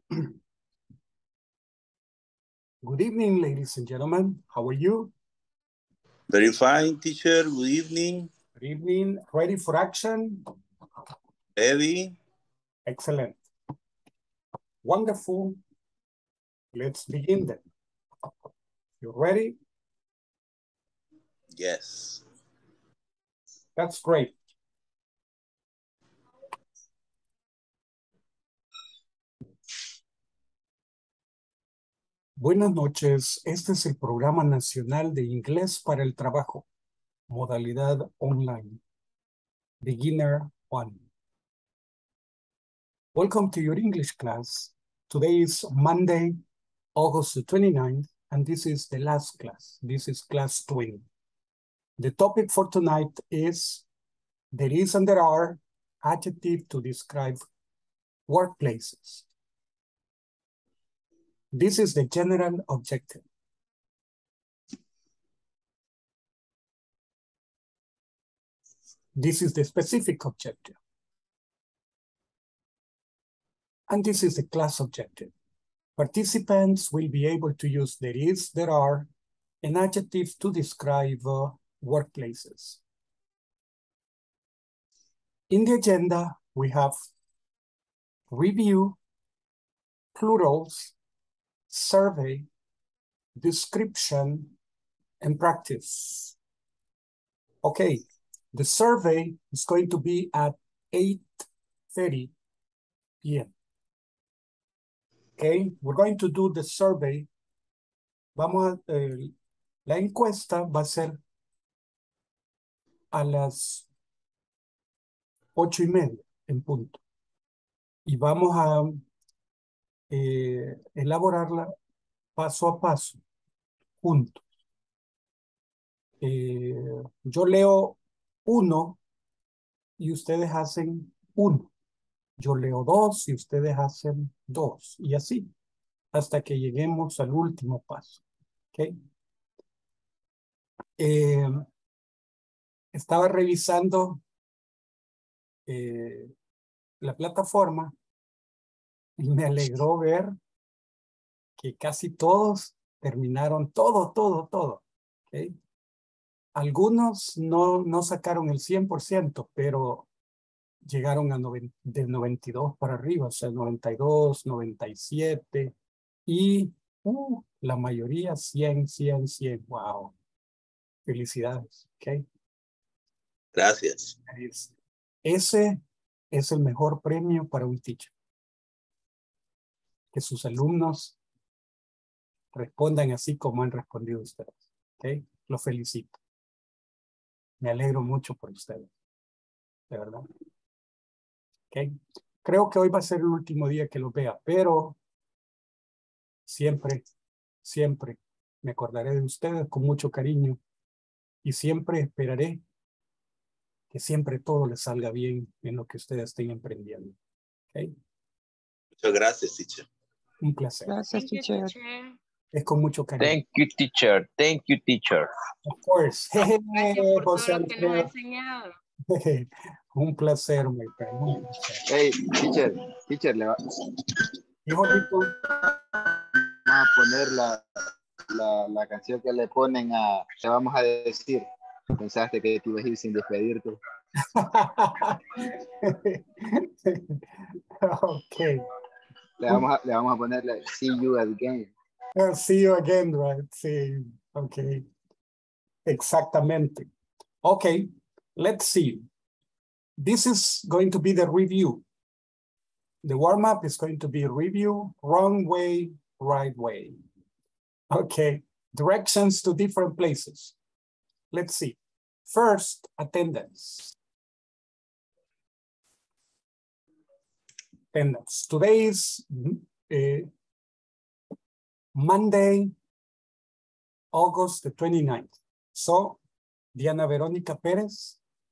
Good evening, ladies and gentlemen. How are you? Very fine, teacher. Good evening. Good evening. Ready for action? Ready. Excellent. Wonderful. Let's begin then. You ready? Yes. That's great. Buenas noches. Este es el Programa Nacional de Inglés para el Trabajo, modalidad online. Beginner 1. Welcome to your English class. Today is Monday, August the 29th, and this is the last class. This is class 20. The topic for tonight is there is and there are adjectives to describe workplaces. This is the general objective. This is the specific objective. And this is the class objective. Participants will be able to use there is, there are, an adjective to describe workplaces. In the agenda, we have review, plurals, survey, description, and practice. Okay, the survey is going to be at 8:30 p.m. Okay, we're going to do the survey. La encuesta va a ser a las 8:30 en punto. Y vamos a elaborarla paso a paso, juntos. Yo leo 1 y ustedes hacen 1. Yo leo 2 y ustedes hacen 2. Y así, hasta que lleguemos al último paso. ¿Ok? Estaba revisando la plataforma y me alegró ver que casi todos terminaron todo. ¿Ok? Algunos no sacaron el 100%, pero llegaron a de 92 para arriba, o sea, 92, 97 y la mayoría 100. Wow. Felicidades. ¿Ok? Gracias. Ese es el mejor premio para un teacher. Que sus alumnos respondan así como han respondido ustedes. ¿Ok? Los felicito. Me alegro mucho por ustedes. De verdad. ¿Ok? Creo que hoy va a ser el último día que los vea, pero siempre me acordaré de ustedes con mucho cariño y siempre esperaré que siempre todo les salga bien en lo que ustedes estén emprendiendo. ¿Ok? Muchas gracias, teacher. Un placer. Gracias, teacher. Es con mucho cariño. Thank you, teacher. Thank you, teacher. Of course. Gracias por José todo lo que nos ha Alfredo. enseñado. Un placer, my friend. Un placer. Hey, teacher, le Hijo Rico, vamos a poner la canción que le ponen a, le vamos a decir. Pensaste que te ibas a ir sin despedirte. Okay. Le vamos a ponerle See You Again. See you again, right? Sí, okay. Exactamente. Okay, let's see. This is going to be the review. The warm-up is going to be review, wrong way, right way. Okay, directions to different places. Let's see. First, attendance. Attendance. Today is Monday, August the 29th. So, Diana Verónica Pérez.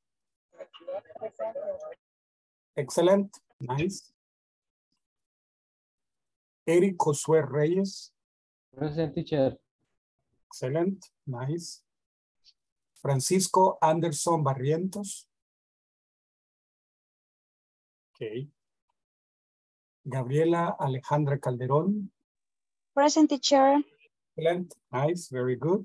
Excellent. Nice. Eric Josué Reyes. Present, teacher. Excellent. Nice. Francisco Anderson Barrientos. Okay. Gabriela Alejandra Calderón. Present, teacher. Excellent. Nice. Very good.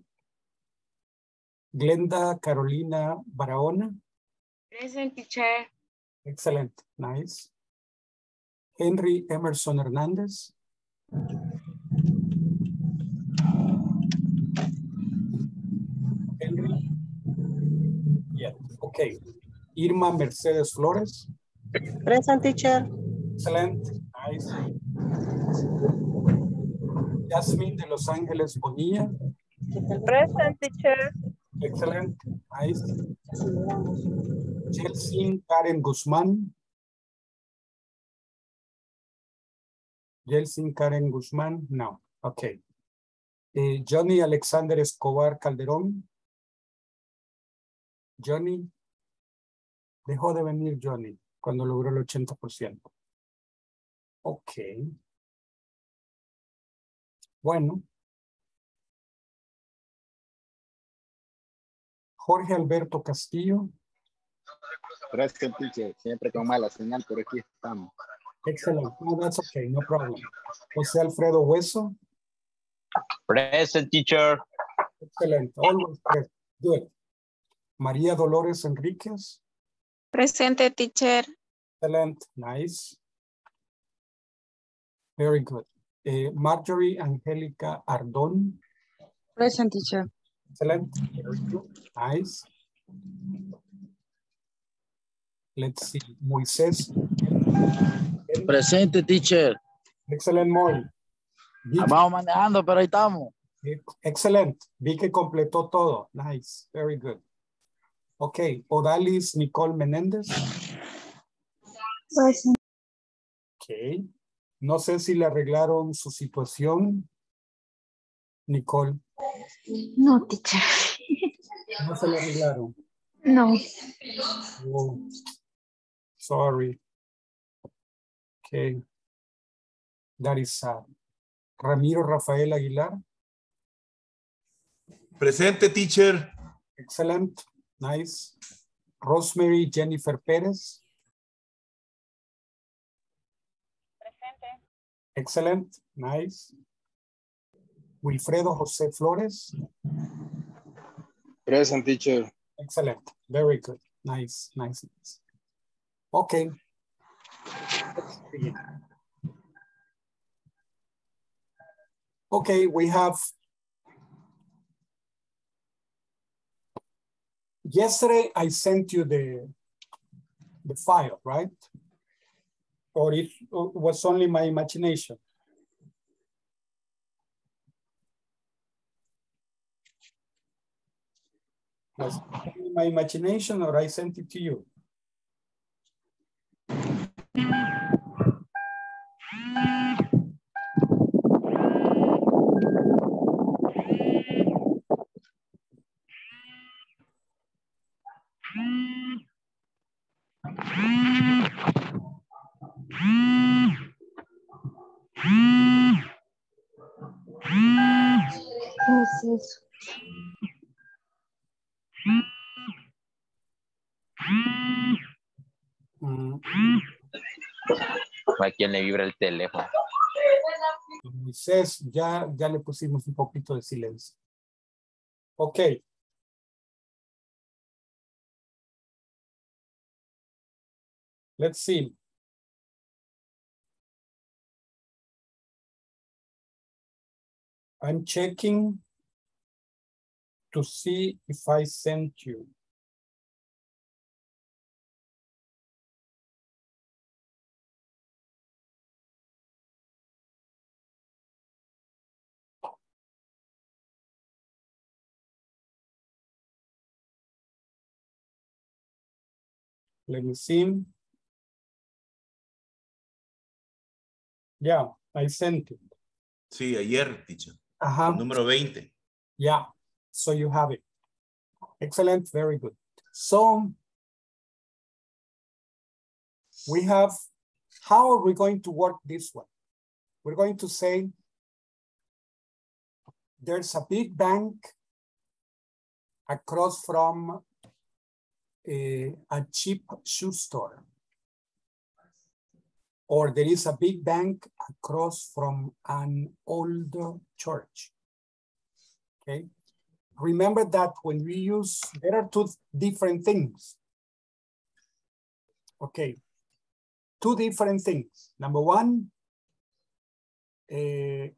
Glenda Carolina Barahona. Present, teacher. Excellent. Nice. Henry Emerson Hernandez. Henry. Yeah. Okay. Irma Mercedes Flores. Present, teacher. Excellent. Nice. Jasmine de Los Ángeles Bonilla. Present, teacher. Excellent. Nice. Chelsea Karen Guzmán. Chelsea Karen Guzmán. No. Okay. Johnny Alexander Escobar Calderón. Johnny. Dejó de venir Johnny cuando logró el 80%. Ok. Bueno. Jorge Alberto Castillo. Present, teacher. Siempre con mala señal, pero aquí estamos. Excellent. No, that's okay. No problem. José Alfredo Hueso. Present, teacher. Excellent. Always present. Good. María Dolores Enríquez. Presente, teacher. Excellent. Nice. Very good. Marjorie Angélica Ardón. Present, teacher. Excellent. Very good. Nice. Let's see. Moisés. Presente, teacher. Excellent, Moy. Vamos manejando, pero ahí estamos. Excellent. Vi que completó todo. Nice. Very good. Ok. Odalis Nicole Menéndez. Present. Ok. No sé si le arreglaron su situación. Nicole. No, teacher. No se le arreglaron. No. Oh, sorry. Okay. That is sad. Ramiro Rafael Aguilar. Presente, teacher. Excellent. Nice. Rosemary Jennifer Pérez. Presente. Excellent. Nice. Wilfredo José Flores. Present, teacher. Excellent. Very good. Nice, nice, nice. Okay. Let's begin. Okay, we have yesterday I sent you the file, right? Or it was only my imagination? Was it only my imagination or I sent it to you? ¿Qué es eso? ¿A quién le vibra el teléfono? Moisés, ya le pusimos un poquito de silencio. Ok. Let's see. I'm checking to see if I sent you. Let me see. Yeah, I sent it. Sí, ayer, teacher. Ajá. Número 20. Yeah, so you have it. Excellent, very good. So we have, how are we going to work this one? We're going to say there's a big bank across from a cheap shoe store. Or there is a big bank across from an old church. Okay. Remember that when we use, there are two different things. Okay. Two different things. Number one, we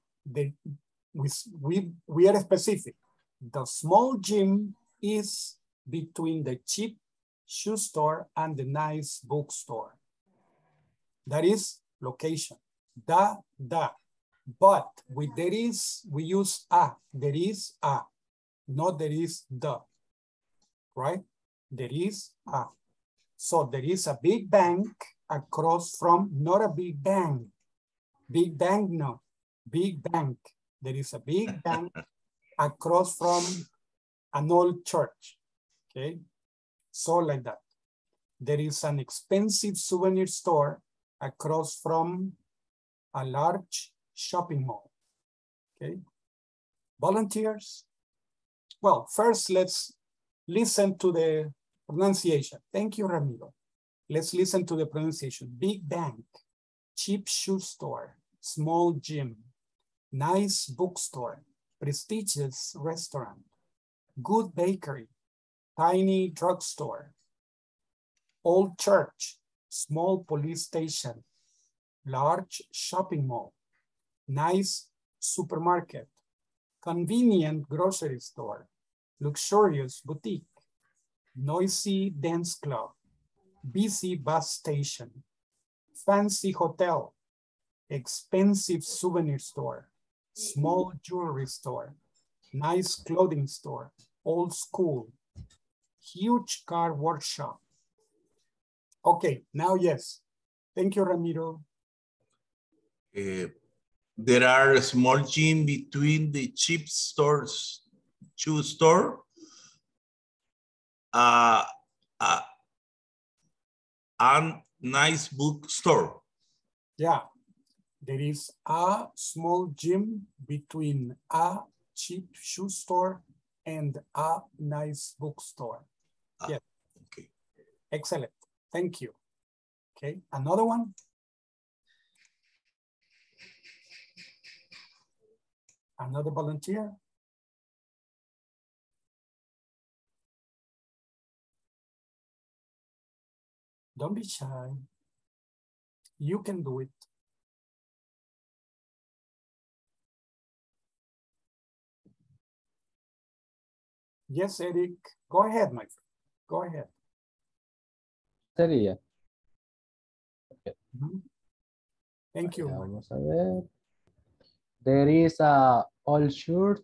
are specific. The small gym is between the cheap shoe store and the nice bookstore. That is location. But with there is, we use a. There is a, not there is the. Right? There is a. So there is a big bank across from, not a big bang. Big bang, no. Big bank. There is a big bank across from an old church. Okay? So like that. There is an expensive souvenir store across from a large shopping mall. Okay? Volunteers? Well, first let's listen to the pronunciation. Thank you, Ramiro. Let's listen to the pronunciation. Big bank, cheap shoe store, small gym, nice bookstore, prestigious restaurant, good bakery, tiny drugstore, old church, small police station, large shopping mall, nice supermarket, convenient grocery store, luxurious boutique, noisy dance club, busy bus station, fancy hotel, expensive souvenir store, small jewelry store, nice clothing store, old school, huge car workshop. Okay, now yes. Thank you, Ramiro. There are a small gym between the cheap stores, shoe store, and nice bookstore. Yeah, there is a small gym between a cheap shoe store and a nice bookstore. Yes. Okay. Excellent. Thank you. Okay, another one. Another volunteer. Don't be shy. You can do it. Yes, Eric. Go ahead, my friend. Go ahead. Sería. Thank you. Vamos a ver. There is a old shirt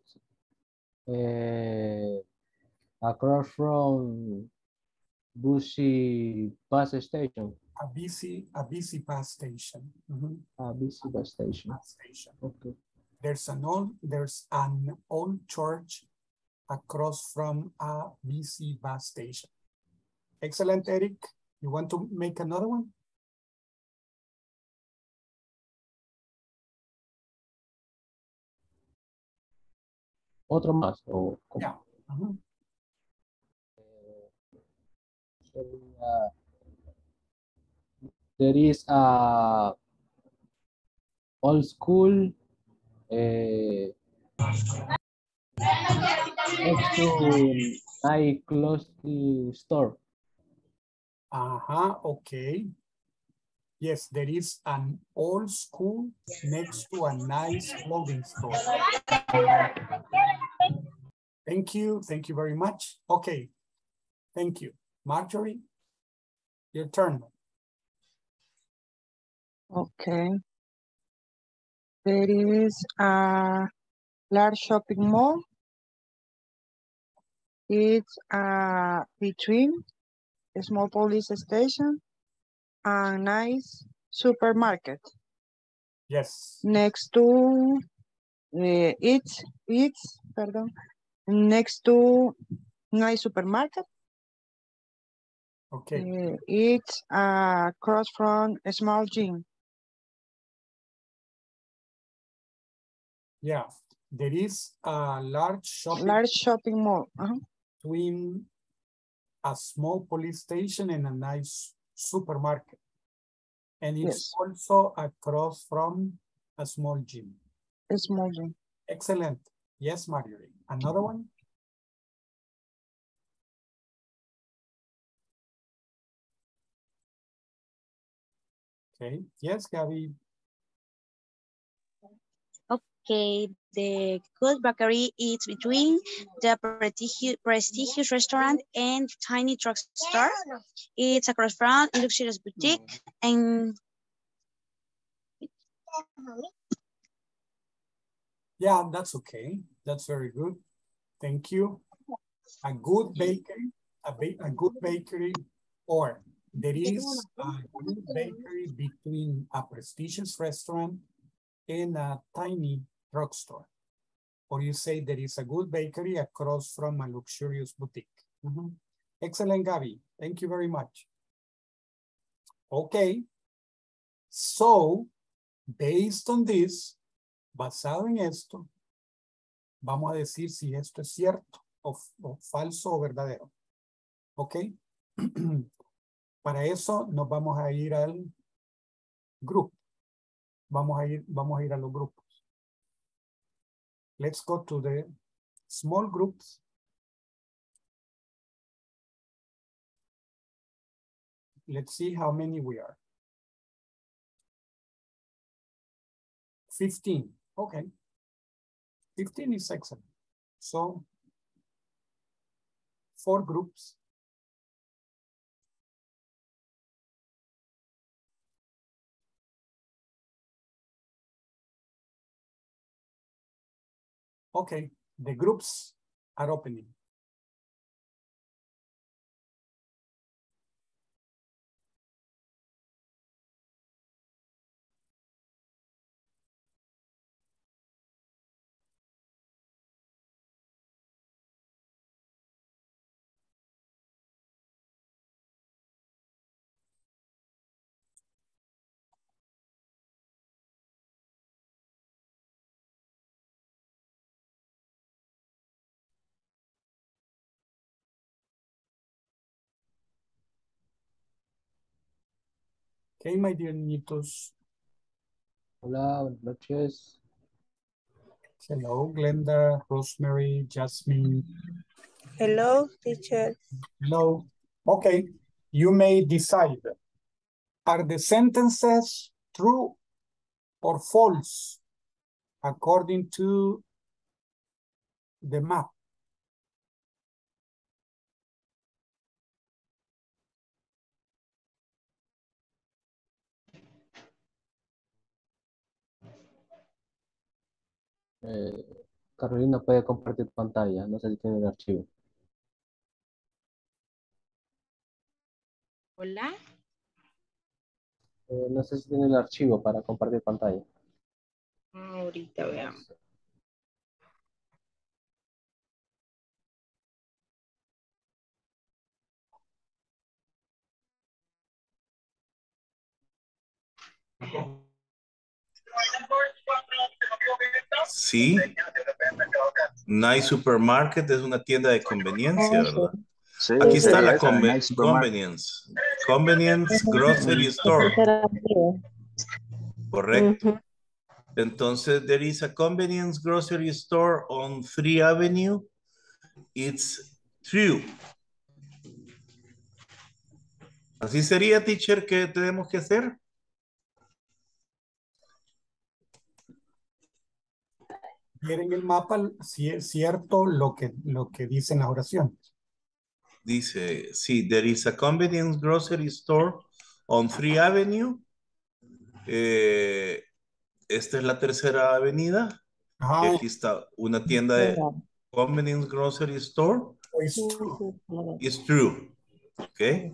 across from busy bus station. A busy bus station. A busy bus station. Bus station. Okay. There's an old church across from a busy bus station. Excellent, Eric. You want to make another one? Otro más. O, Yeah. There is a old school next to my clothing store. Okay. Yes, there is an old school next to a nice clothing store. Thank you very much. Okay, thank you. Marjorie, your turn. Okay. There is a large shopping mall. It's between a small police station and nice supermarket. Yes. Next to next to nice supermarket. Okay. It's across from a small gym. Yeah, there is a large shopping mall between a small police station and a nice supermarket. And it's Yes. also across from a small gym. A small gym. Excellent. Yes, Marjorie. Another one? Okay. Yes, Gabby. Okay, the good bakery is between the prestigious restaurant and tiny drugstore. It's across from a luxurious boutique and Yeah, that's okay. That's very good. Thank you. A good bakery, a good bakery, or there is a good bakery between a prestigious restaurant and a tiny drugstore. Or you say there is a good bakery across from a luxurious boutique. Excellent, Gabby. Thank you very much. Okay. So, based on this, basado en esto, vamos a decir si esto es cierto o falso o verdadero. ¿Ok? Para eso nos vamos a ir al grupo. Vamos a ir a los grupos. Let's go to the small groups. Let's see how many we are. 15. Okay. 15 is excellent. So 4 groups. Okay, the groups are opening. Okay, my dear niñitos. Hola, buenas noches. Hello, Glenda, Rosemary, Jasmine. Hello, teacher. Hello. Okay, you may decide. Are the sentences true or false according to the map? Carolina puede compartir pantalla, no sé si tiene el archivo. Hola. No sé si tiene el archivo para compartir pantalla. Ahorita veamos. Sí. Nice Supermarket es una tienda de conveniencia, ¿verdad? Sí, Aquí está la esa, Nice Supermarket. convenience. Convenience Grocery Store. Correcto. Entonces, there is a convenience grocery store on 3 Avenue. It's true. Así sería, teacher, ¿qué tenemos que hacer? Ver en el mapa si es cierto lo que dicen las oraciones. Dice, sí, there is a convenience grocery store on 3 Avenue. Esta es la tercera avenida. Y aquí está una tienda de convenience grocery store. It's true. It's true. Ok.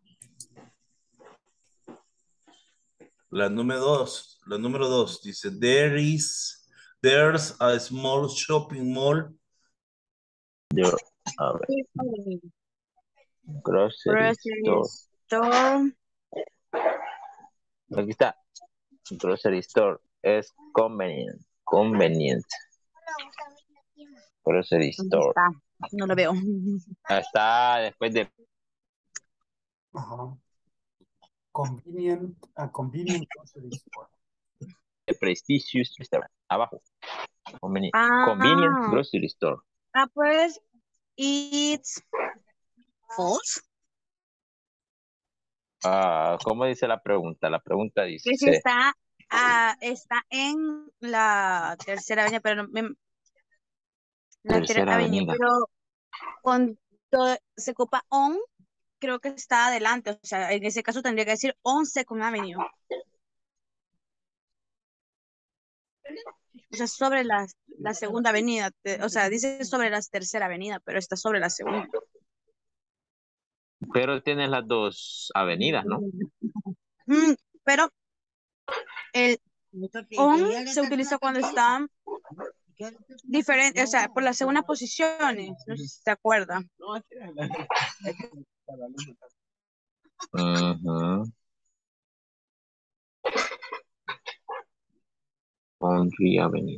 La número dos dice, there's a small shopping mall. A ver. Grocery store. Aquí está. Grocery store es convenient. Grocery store. no lo veo. Está después de. Ajá. a convenient grocery store. The prestigious restaurant. Abajo. Convenient Ah, grocery store. pues, it's false. ¿Cómo dice la pregunta? La pregunta dice... Que si está en la tercera avenida, pero no, la Tercera avenida. pero cuando se ocupa on, creo que está adelante, o sea, en ese caso tendría que decir on Second Avenue. O sea, sobre la segunda avenida, o sea, dice sobre la tercera avenida, pero está sobre la segunda. Pero tienes las dos avenidas, ¿no? Pero el on se utiliza cuando están diferentes, o sea, por las segundas posiciones, no sé si se acuerda. Henry Avenue.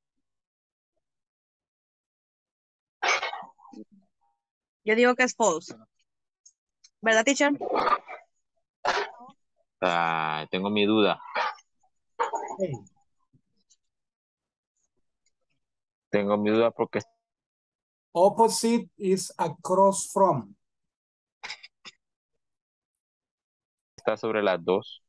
Yo digo que es false. ¿Verdad, teacher? Tengo mi duda. Tengo mi duda porque... Opposite is across from. Está sobre las dos.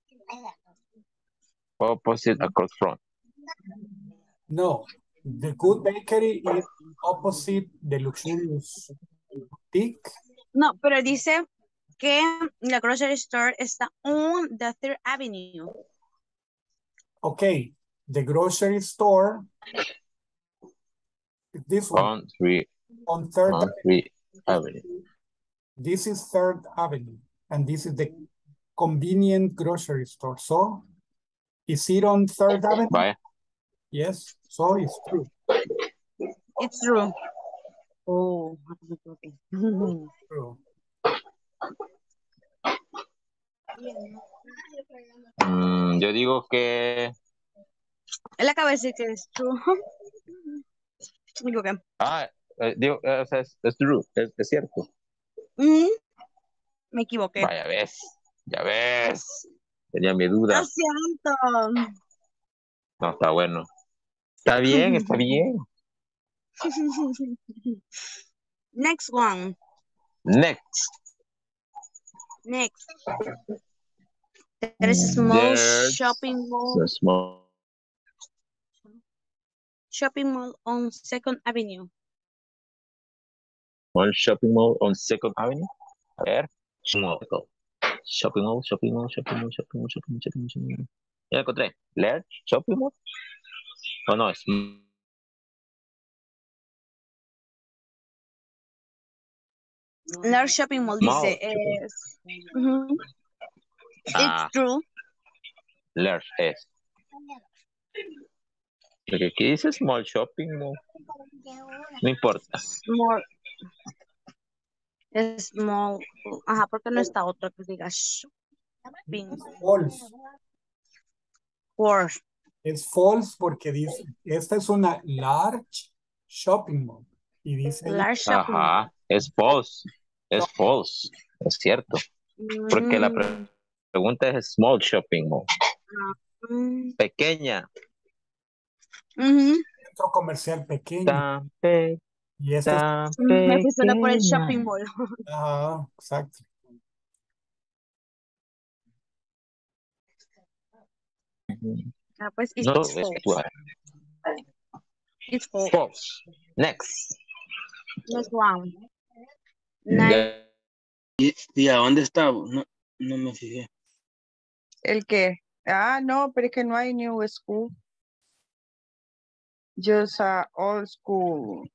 Opposite across from. No, the Good Bakery is opposite the luxurious boutique. No, pero dice que la grocery store está on the Third Avenue. Okay, the grocery store is this one. On Third Avenue. This is Third Avenue, and this is the convenient grocery store. So, is it on Third Avenue? Vaya. Yes, so it's true. It's true. Oh, True. Yo digo que... Él acaba de decir que es true. Digo que... digo, o sea, es true, es cierto. Me equivoqué. Vaya, ya ves. Tenía mi duda. Lo siento. No, está bueno. Está bien, está bien. Next one. Next. There is a small shopping mall. A small Shopping mall on Second Avenue. One shopping mall on Second Avenue. A ver. Shopping mall. Ya encontré. Large shopping mall. Oh, no, es... Large shopping mall dice es... It's true. Large es. Porque aquí dice small shopping mall. No importa. Small. Ajá, porque no está otro que diga shopping. False. False. Es false porque dice, esta es una large shopping mall. Y dice... Large shopping mall. Es false. Es false. Es cierto. Porque la pregunta es small shopping mall. Pequeña. Centro comercial pequeño. Y este me puse por el shopping mall. Ajá, exacto. Pues it's false. It's false. False. Next one. ¿Y a dónde está? No me fijé. ¿El qué? No, pero es que no hay new school. Just old school.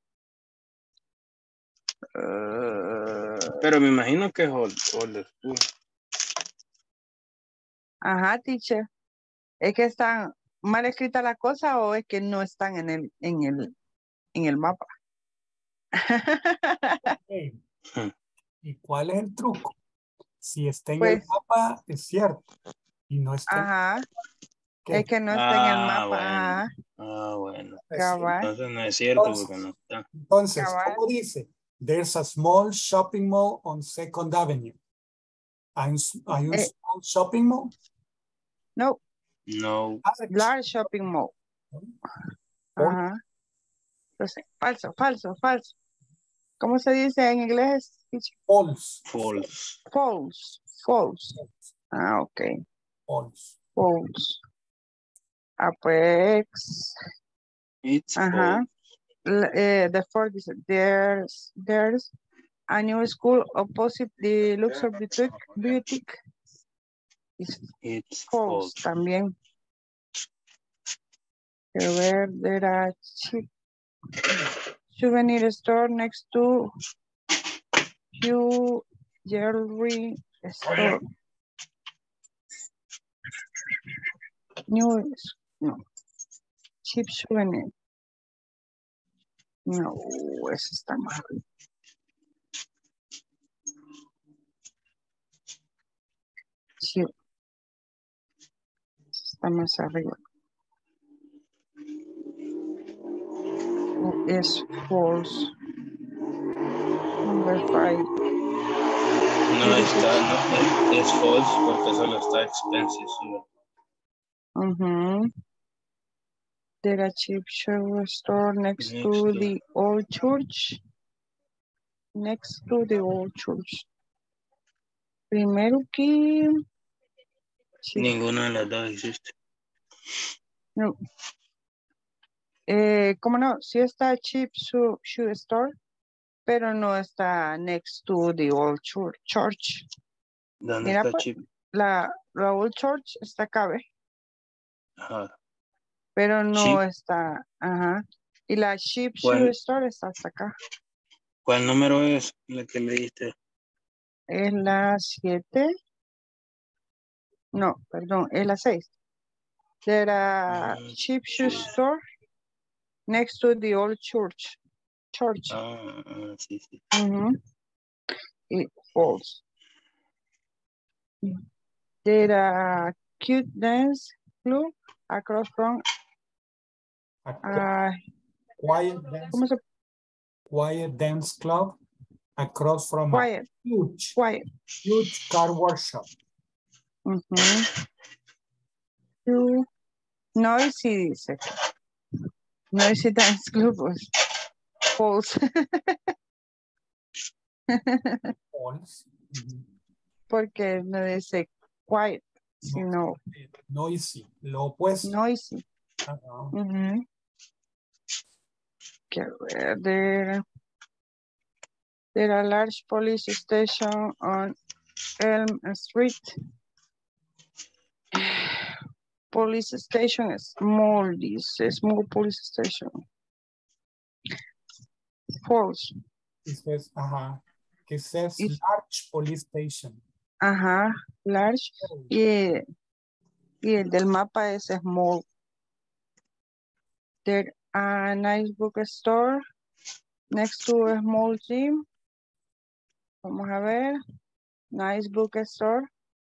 Pero me imagino que es old school. Ajá, teacher. ¿Es que están mal escritas las cosas o es que no están en el mapa? Okay. ¿Y cuál es el truco? Si está en el mapa, es cierto. Y no está. Ajá. Es que no está en el mapa. Bueno. Cabal. Entonces no es cierto porque no está. Entonces, ¿cómo dice? There's a small shopping mall on Second Avenue. Hay un small shopping mall. No. No. Large shopping mall. Ajá. Entonces, falso, falso, falso. ¿Cómo se dice en inglés? False. False. False. False. Ah, ok. False. False. Ah, pues. It's Ajá. The fourth is there's a new school opposite the Luxor Boutique. It's false false. también. Where there are cheap souvenir store next to Hugh Jewelry Store. New, no. Cheap souvenir. No, eso está mal. Sí. Está más arriba. Es false. Number 5. No está, no, es false porque solo está expensive. There are cheap shoe store next to the old church. Next to the old church. Primero que... Sí. Ninguna de las dos existe. No. ¿Cómo no? Sí está cheap shoe store, pero no está next to the old church. ¿Dónde Mira, está pues, cheap? la old church está acá, ¿ves? Ajá. Pero no Cheap. está, ajá. Y la cheap shoe ¿Cuál? store está hasta acá. ¿Cuál número es la que le diste? Es la 7. No, perdón, es la 6. There are cheap shoe store next to the old church. Sí, sí. It falls. There are cute dance club across from Quiet dance club across from a huge car workshop. Noisy dice. Noisy dance club was false. False. Porque no dice quiet, sino noisy. Lo opuesto. Noisy. There are large police station on Elm Street. Police station is small. This is small police station. False. It says, it says large police station. Large. Y el del mapa es small. There a nice bookstore next to a small gym. Vamos a ver. Nice bookstore.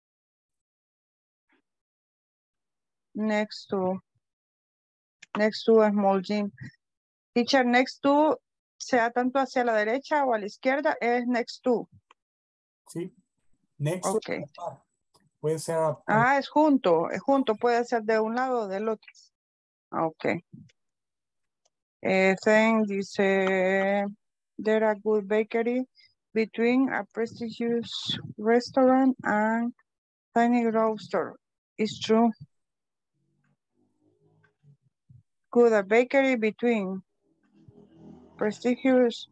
Next to a small gym. Teacher, next to, sea tanto hacia la derecha o a la izquierda, es next to. Sí. Next okay. to. Puede ser. Es junto. Puede ser de un lado o del otro. Ok. Then dice, there are good bakery between a prestigious restaurant and tiny grocery. It's true. Good a bakery between prestigious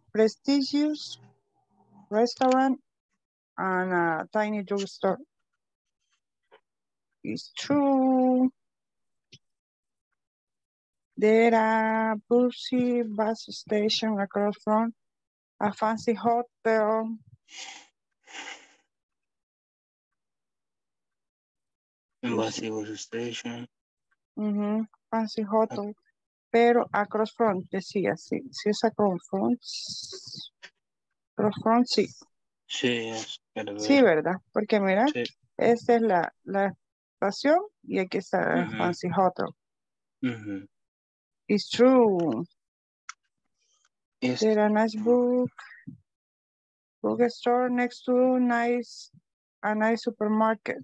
restaurant and a tiny drugstore. It's true. There are busy bus station across from a fancy hotel. Busy bus station. Fancy hotel. Pero across front, decía, sí es across front. Across front, sí. Sí, es verdad. Sí, ¿verdad? Porque mira, esta es la estación y aquí está el Fancy Hotel. It's true. There a nice bookstore next to nice a nice supermarket.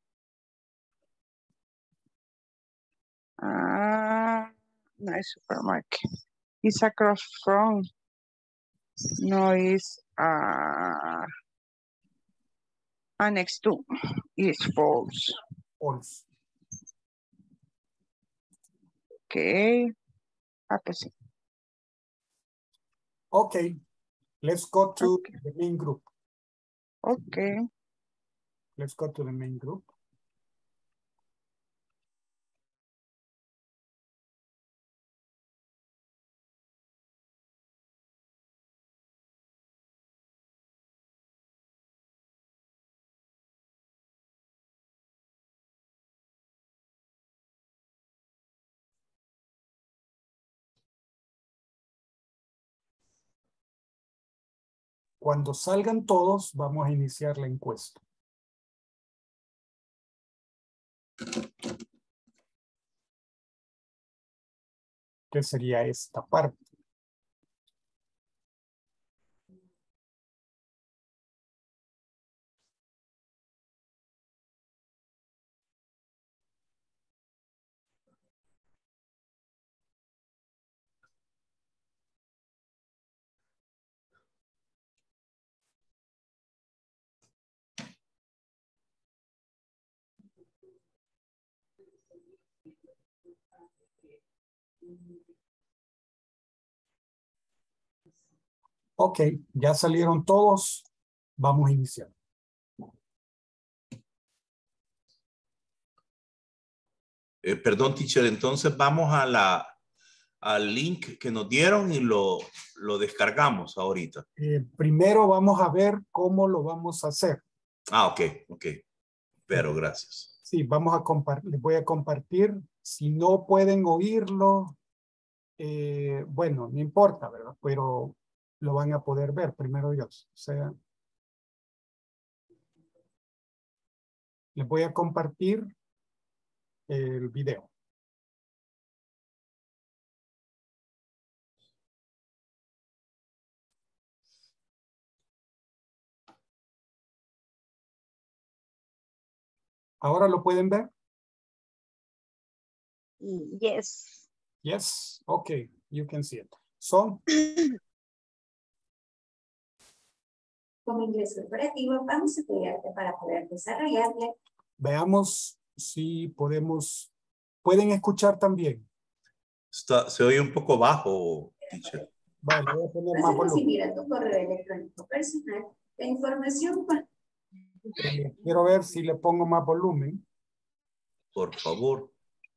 Nice supermarket. It's across from. No, it's annex to. It's false. False. Okay. Opposite. Okay. Let's go to the main group. Okay. Let's go to the main group. Cuando salgan todos, vamos a iniciar la encuesta. ¿Qué sería esta parte? Ok, ya salieron todos. Vamos a iniciar. Perdón, teacher, entonces vamos a al link que nos dieron y lo descargamos ahorita. Primero vamos a ver cómo lo vamos a hacer. Ah, ok. Pero gracias. Sí, vamos a compartir, les voy a compartir. Si no pueden oírlo, bueno, no importa, ¿verdad? Pero lo van a poder ver primero ellos. O sea, les voy a compartir el video. ¿Ahora lo pueden ver? Yes. Yes, okay, you can see it. So, como inglés corporativo, vamos a apoyarte para poder desarrollarle. Veamos si podemos, pueden escuchar también. Se oye un poco bajo, teacher. Vale, voy a poner Vas más a volumen. recibir a tu correo electrónico personal la información. Quiero ver si le pongo más volumen. Por favor.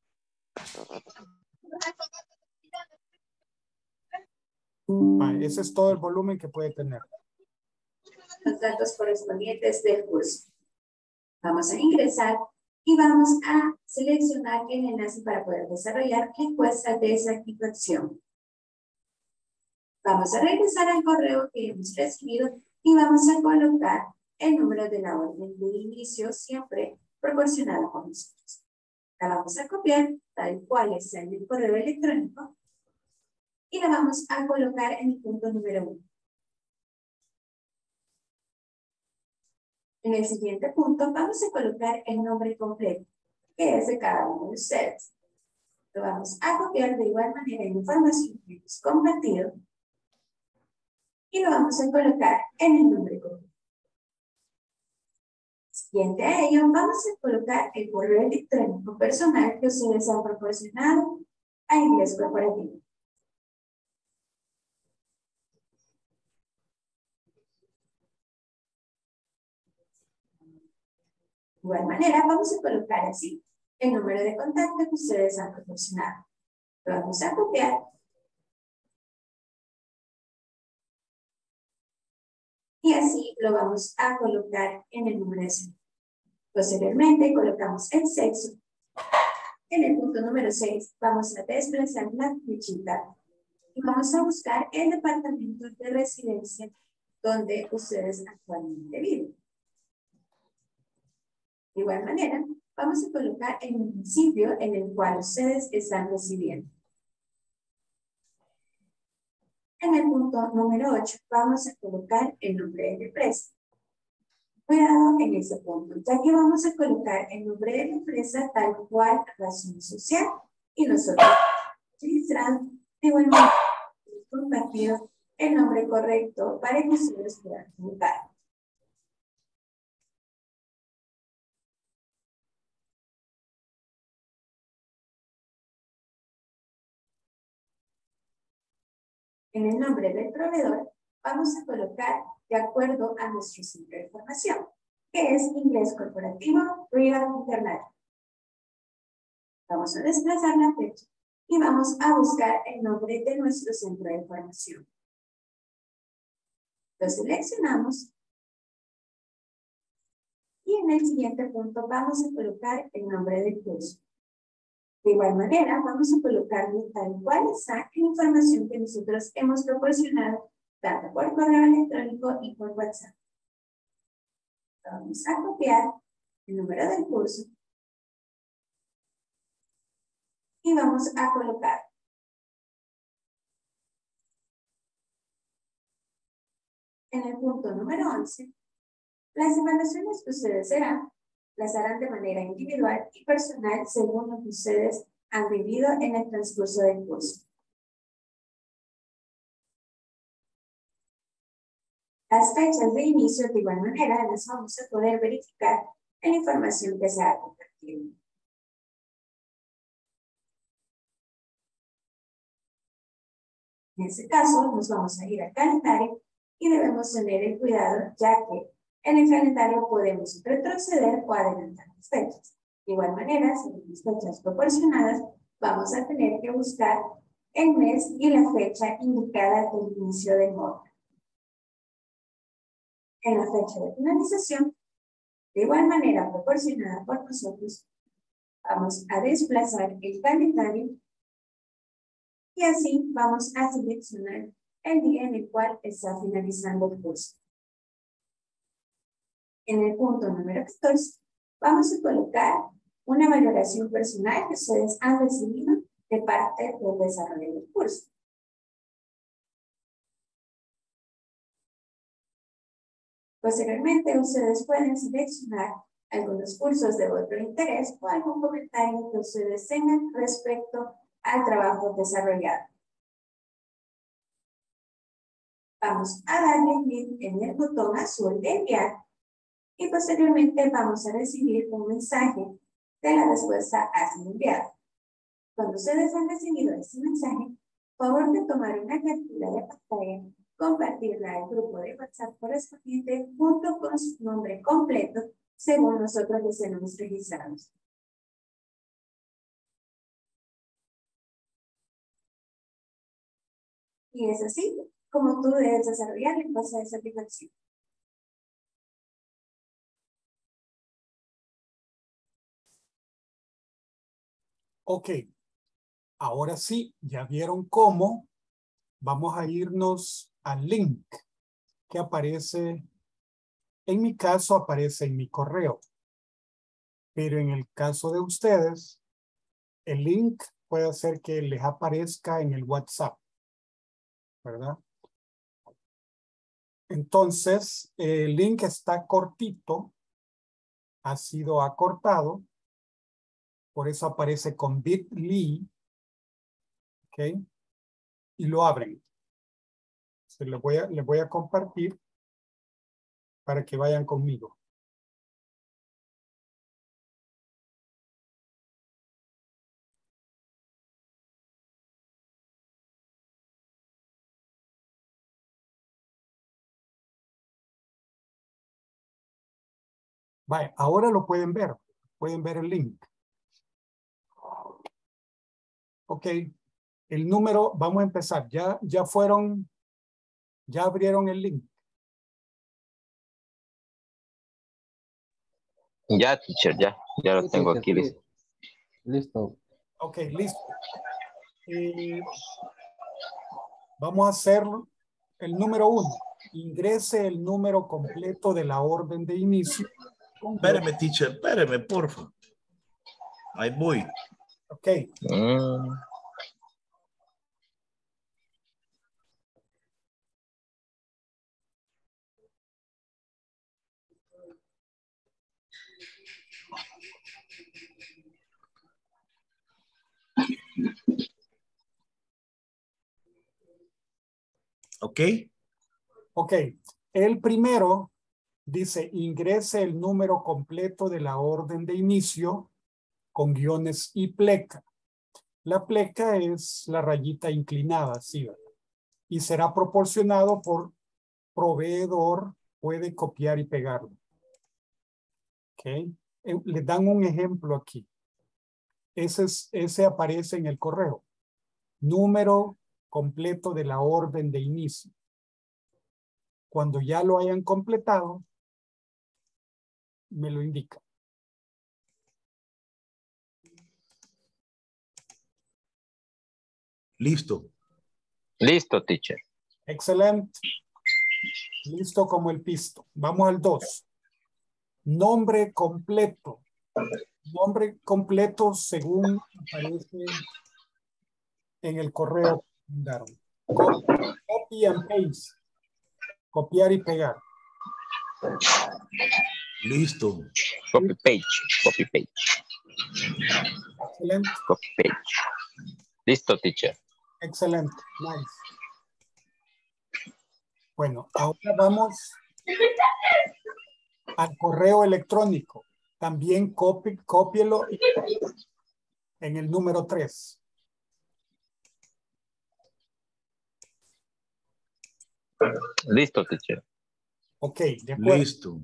Ese es todo el volumen que puede tener. Los datos correspondientes del curso. Vamos a ingresar y vamos a seleccionar el enlace para poder desarrollar la encuesta de desactivación. Vamos a regresar al correo que hemos recibido y vamos a colocar el número de la orden de inicio siempre proporcionado por nosotros. La vamos a copiar tal cual está en el correo electrónico y la vamos a colocar en el punto número 1. En el siguiente punto vamos a colocar el nombre completo, que es de cada uno de ustedes. Lo vamos a copiar de igual manera en la información que hemos compartido y lo vamos a colocar en el nombre completo. Siguiente a ello, vamos a colocar el correo electrónico personal que ustedes han proporcionado a Inglés Corporativo. De igual manera, vamos a colocar así el número de contacto que ustedes han proporcionado. Lo vamos a copiar. Y así lo vamos a colocar en el número 5. Posteriormente, colocamos el sexo. En el punto número 6, vamos a desplazar la flechita y vamos a buscar el departamento de residencia donde ustedes actualmente viven. De igual manera, vamos a colocar el municipio en el cual ustedes están residiendo. En el punto número 8, vamos a colocar el nombre de la empresa. Cuidado en ese punto, ya que vamos a colocar el nombre de la empresa tal cual razón social y nosotros registrando de igual manera compartido el nombre correcto para que ustedes puedan juntar. En el nombre del proveedor vamos a colocar de acuerdo a nuestro centro de formación, que es Inglés Corporativo Real International. Vamos a desplazar la fecha y vamos a buscar el nombre de nuestro centro de formación. Lo seleccionamos y en el siguiente punto vamos a colocar el nombre del curso. De igual manera, vamos a colocarlo tal cual está la información que nosotros hemos proporcionado tanto por correo electrónico y por WhatsApp. Vamos a copiar el número del curso y vamos a colocar. En el punto número 11, las evaluaciones que ustedes las harán de manera individual y personal según lo que ustedes han vivido en el transcurso del curso. Las fechas de inicio de igual manera las vamos a poder verificar en la información que se ha compartido. En este caso nos vamos a ir al calendario y debemos tener el cuidado ya que en el calendario podemos retroceder o adelantar las fechas. De igual manera, según las fechas proporcionadas, vamos a tener que buscar el mes y la fecha indicada del inicio del módulo. En la fecha de finalización, de igual manera proporcionada por nosotros, vamos a desplazar el calendario y así vamos a seleccionar el día en el cual está finalizando el curso. En el punto número 14, vamos a colocar una valoración personal que ustedes han recibido de parte del desarrollo del curso. Posteriormente, ustedes pueden seleccionar algunos cursos de otro interés o algún comentario que ustedes tengan respecto al trabajo desarrollado. Vamos a darle clic en el botón azul de enviar y posteriormente vamos a recibir un mensaje de la respuesta ha sido enviada. Cuando ustedes han recibido este mensaje, favor de tomar una captura de pantalla, compartirla al grupo de WhatsApp correspondiente junto con su nombre completo según nosotros los tenemos registrados. Y es así como tú debes desarrollar el proceso de satisfacción. Ok, ahora sí, ya vieron cómo vamos a irnos al link que aparece, en mi caso aparece en mi correo, pero en el caso de ustedes, el link puede hacer que les aparezca en el WhatsApp, ¿verdad? Entonces, el link está cortito, ha sido acortado, por eso aparece con bit.ly, ¿ok? Y lo abren. Les voy a compartir para que vayan conmigo. Vale, ahora lo pueden ver el link. Ok, el número, vamos a empezar, ya abrieron el link. Ya, teacher, ya lo tengo aquí listo. Listo. Ok, listo. Vamos a hacer el número 1. Ingrese el número completo de la orden de inicio. Espéreme, teacher, espéreme, porfa. Ahí voy. Ok. ¿Ok? Ok. El primero dice ingrese el número completo de la orden de inicio con guiones y pleca. La pleca es la rayita inclinada, ¿sí? ¿Verdad? Y será proporcionado por proveedor, puede copiar y pegarlo. ¿Ok? Le dan un ejemplo aquí. Ese aparece en el correo. Número completo de la orden de inicio. Cuando ya lo hayan completado, me lo indica. Listo. Listo, teacher. Excelente. Listo como el pisto. Vamos al 2. Nombre completo. Nombre completo según aparece en el correo que mandaron. Copy and paste. Copiar y pegar. Listo. Copy page. Copy page. Excelente. Copy page. Listo, teacher. Excelente. Nice. Bueno, ahora vamos al correo electrónico. También cópielo en el número 3. Listo, teacher. Ok, de acuerdo. Listo.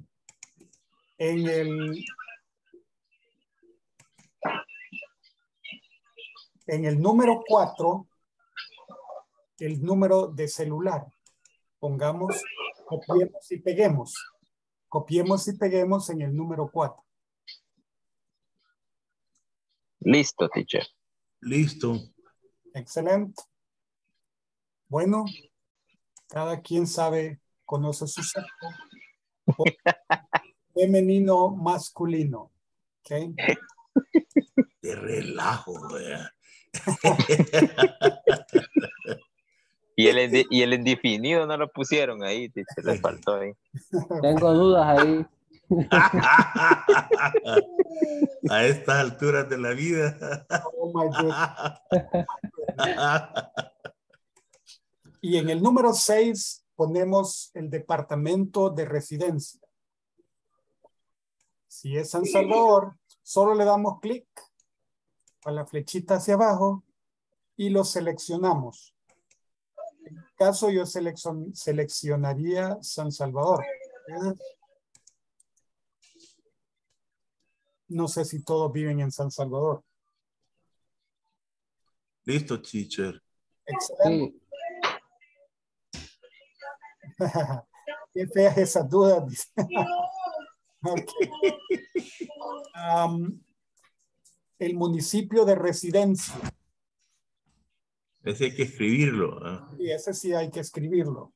En el número 4, el número de celular. Pongamos, copiemos y peguemos. Copiemos y peguemos en el número 4. Listo, teacher. Listo. Excelente. Bueno, cada quien sabe, conoce su sexo. Femenino, masculino. ¿Ok? De relajo, ¿verdad? Y el indefinido no lo pusieron ahí, teacher. Le faltó ahí. Tengo dudas ahí. A estas alturas de la vida. Oh my God. Y en el número 6 ponemos el departamento de residencia. Si es San Salvador, solo le damos clic a la flechita hacia abajo y lo seleccionamos. En mi caso yo seleccionaría San Salvador. No sé si todos viven en San Salvador. Listo, teacher. Excelente. Qué feas esas dudas. Dice. Okay. El municipio de residencia. Ese hay que escribirlo. ¿Eh? Y ese sí hay que escribirlo.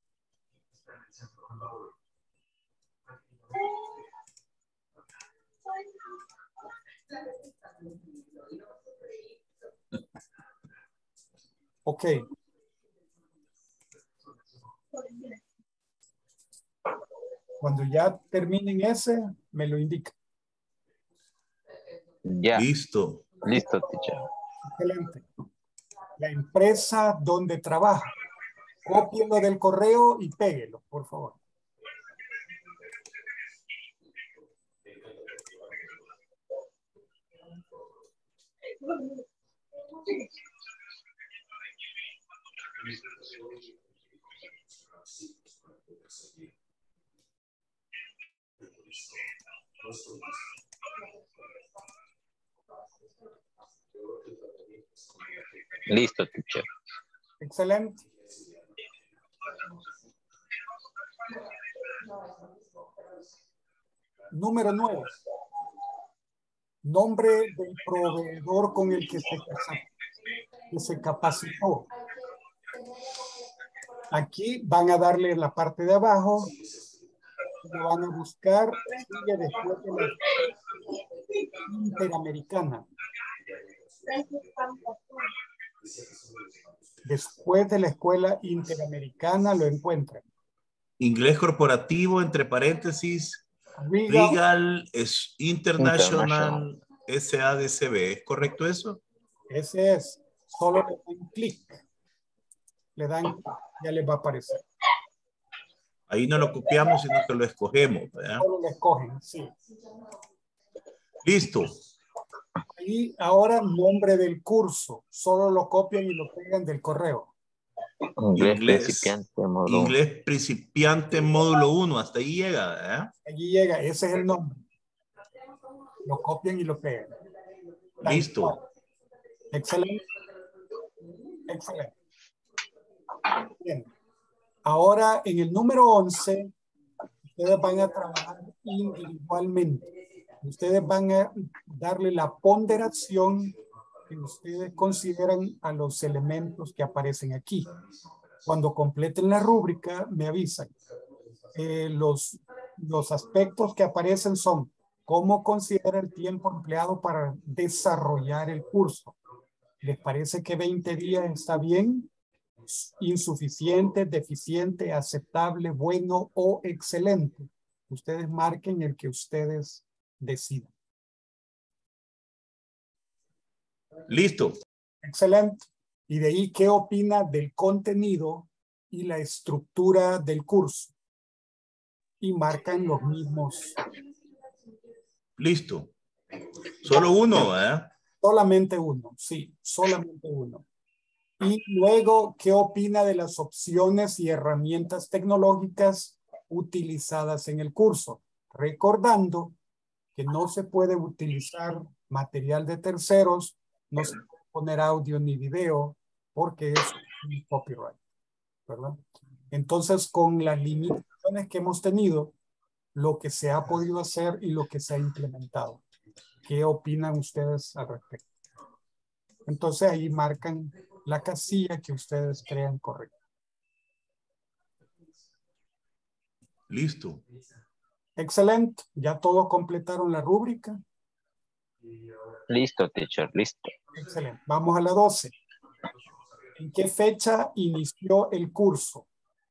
Ok. Cuando ya terminen ese, me lo indica. Ya. Listo. Listo, teacher. Excelente. La empresa donde trabaja. Cópienlo del correo y péguelo, por favor. Listo, teacher. Excelente. Número 9. Nombre del proveedor con el que se capacitó. Aquí van a darle la parte de abajo. Lo van a buscar. Sigue después de la Interamericana. Después de la escuela Interamericana lo encuentran. Inglés corporativo, entre paréntesis. Regal es International SADCB. ¿Es correcto eso? Ese es. Solo le dan clic. le dan, ya les va a aparecer. Ahí no lo copiamos, sino que lo escogemos, ¿verdad? Solo lo escogen, sí. Listo. Y ahora nombre del curso. Solo lo copian y lo pegan del correo. Inglés principiante módulo 1. Hasta ahí llega, ¿verdad? Allí llega. Ese es el nombre. Lo copian y lo pegan. Listo. Excelente. Excelente. Bien. Ahora, en el número 11, ustedes van a trabajar individualmente. Ustedes van a darle la ponderación que ustedes consideran a los elementos que aparecen aquí. Cuando completen la rúbrica, me avisan. Los aspectos que aparecen son cómo considera el tiempo empleado para desarrollar el curso. ¿Les parece que 20 días está bien? Insuficiente, deficiente, aceptable, bueno o excelente. Ustedes marquen el que ustedes decidan. Listo. Excelente. Y de ahí, ¿qué opina del contenido y la estructura del curso? Y marcan los mismos. Listo. Solo uno, ¿verdad? Solamente uno, sí, solamente uno. Y luego, ¿qué opina de las opciones y herramientas tecnológicas utilizadas en el curso? Recordando que no se puede utilizar material de terceros, no se puede poner audio ni video, porque es un copyright, ¿verdad? Entonces, con las limitaciones que hemos tenido, lo que se ha podido hacer y lo que se ha implementado. ¿Qué opinan ustedes al respecto? Entonces, ahí marcan la casilla que ustedes crean correcta. Listo. Excelente. ¿Ya todos completaron la rúbrica? Listo, teacher, listo. Excelente. Vamos a la 12. ¿En qué fecha inició el curso?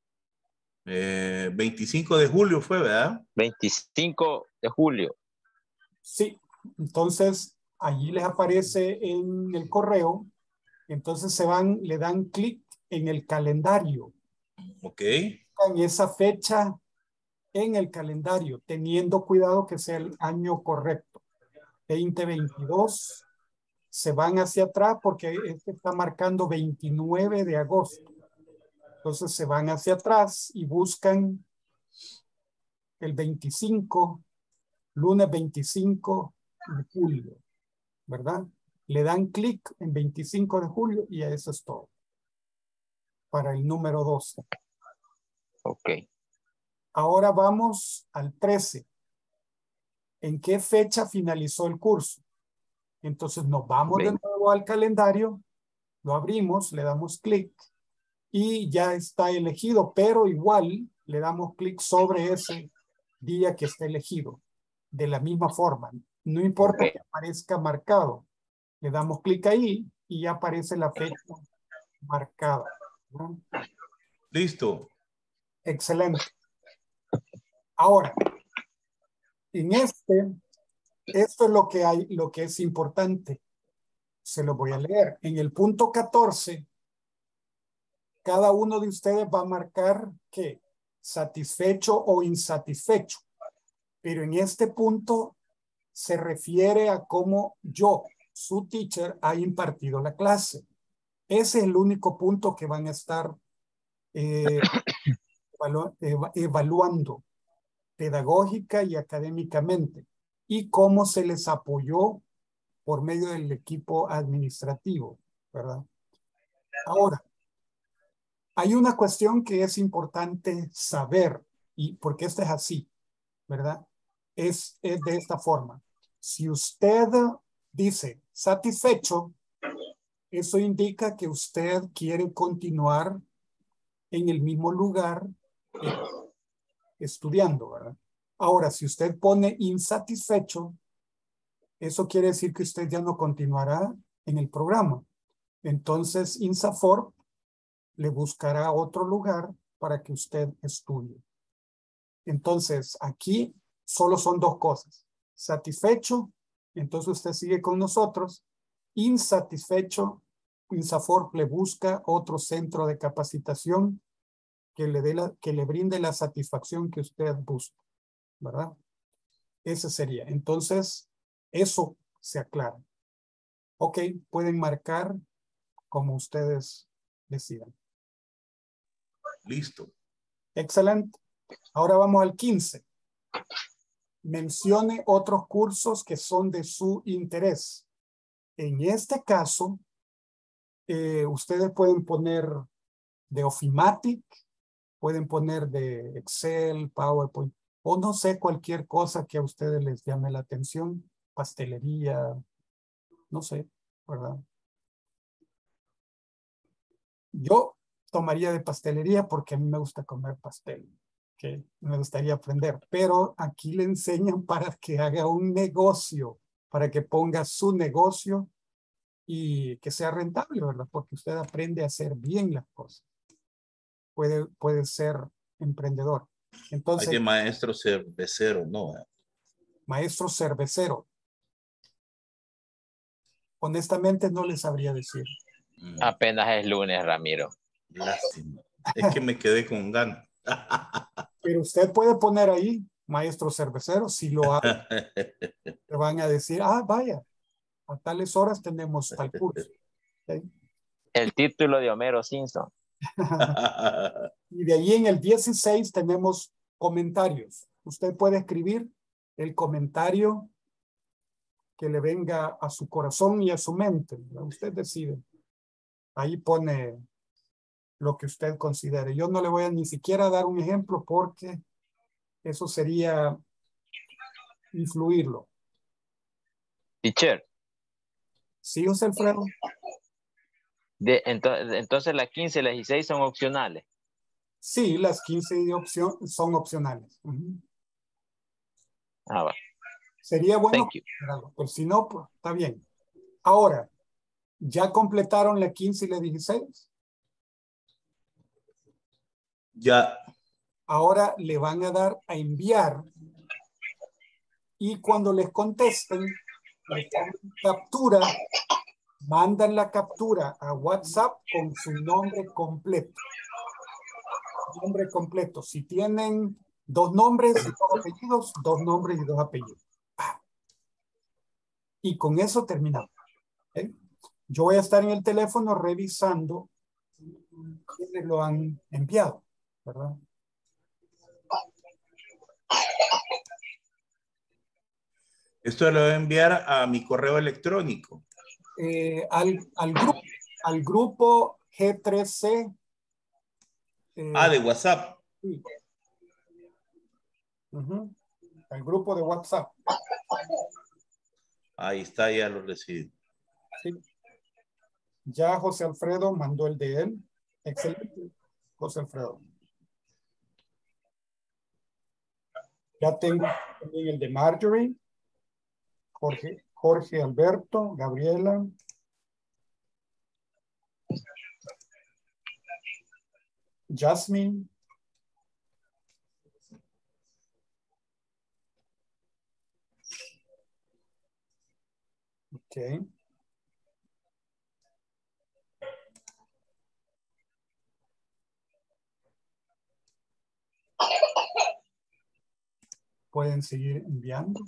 25 de julio fue, ¿verdad? 25 de julio. Sí. Entonces, allí les aparece en el correo. Entonces se van, le dan clic en el calendario. Ok. En esa fecha en el calendario, teniendo cuidado que sea el año correcto. 2022. Se van hacia atrás porque este está marcando 29 de agosto. Entonces se van hacia atrás y buscan el 25, lunes 25 de julio, ¿verdad? Le dan clic en 25 de julio y eso es todo. Para el número 12. Ok. Ahora vamos al 13. ¿En qué fecha finalizó el curso? Entonces nos vamos de nuevo al calendario, lo abrimos, le damos clic y ya está elegido, pero igual le damos clic sobre ese día que está elegido. De la misma forma, no importa que aparezca marcado, le damos clic ahí y ya aparece la fecha marcada, ¿no? Listo. Excelente. Ahora, en esto es lo que hay, lo que es importante. Se lo voy a leer. En el punto 14, cada uno de ustedes va a marcar que satisfecho o insatisfecho. Pero en este punto se refiere a cómo yo, su teacher, ha impartido la clase. Ese es el único punto que van a estar evaluando pedagógica y académicamente y cómo se les apoyó por medio del equipo administrativo, ¿verdad? Ahora, hay una cuestión que es importante saber y porque esto es así, ¿verdad? Es de esta forma. Si usted dice satisfecho, eso indica que usted quiere continuar en el mismo lugar estudiando, ¿verdad? Ahora, si usted pone insatisfecho, eso quiere decir que usted ya no continuará en el programa. Entonces, INSAFORP le buscará otro lugar para que usted estudie. Entonces, aquí solo son dos cosas. Satisfecho, entonces usted sigue con nosotros. Insatisfecho, INSAFORP le busca otro centro de capacitación que le brinde la satisfacción que usted busca, ¿verdad? Ese sería. Entonces, eso se aclara. Ok, pueden marcar como ustedes decidan. Listo. Excelente. Ahora vamos al 15. Mencione otros cursos que son de su interés. En este caso, ustedes pueden poner de Ofimatic, pueden poner de Excel, PowerPoint, o no sé, cualquier cosa que a ustedes les llame la atención, pastelería, no sé, ¿verdad? Yo tomaría de pastelería porque a mí me gusta comer pastel, que me gustaría aprender, pero aquí le enseñan para que haga un negocio, para que ponga su negocio y que sea rentable, ¿verdad? Porque usted aprende a hacer bien las cosas. Puede ser emprendedor. Entonces, Hay de maestro cervecero, ¿no? Maestro cervecero. Honestamente no les sabría decir. Apenas es lunes, Ramiro. Lástima. Es que me quedé con ganas. Pero usted puede poner ahí, maestro cervecero, si lo hace, te van a decir, ah, vaya, a tales horas tenemos tal curso. ¿Okay? El título de Homero Simpson. Y de ahí en el 16 tenemos comentarios. Usted puede escribir el comentario que le venga a su corazón y a su mente. Usted decide. Ahí pone lo que usted considere. Yo no le voy a ni siquiera dar un ejemplo porque eso sería influirlo. Teacher. Sí, José Alfredo. Entonces las 15 y las 16 son opcionales. Sí, las 15 son opcionales. Ah, va. Sería bueno, Thank you. pero si no, pues está bien. Ahora, ¿ya completaron la 15 y la 16? Ya. Ahora le van a dar a enviar y cuando les contesten, le toman captura, mandan la captura a WhatsApp con su nombre completo. Nombre completo. Si tienen 2 nombres y 2 apellidos, 2 nombres y 2 apellidos. Y con eso terminamos. ¿Okay? Yo voy a estar en el teléfono revisando quiénes lo han enviado, ¿verdad? Esto lo voy a enviar a mi correo electrónico. Al grupo G3C. De WhatsApp. Sí. Al grupo de WhatsApp. Ahí está, ya lo recibí. Sí. Ya José Alfredo mandó el de él. Excelente, José Alfredo. Ya tengo también el de Marjorie, Jorge Alberto, Gabriela. Jasmine. Ok. Pueden seguir enviando.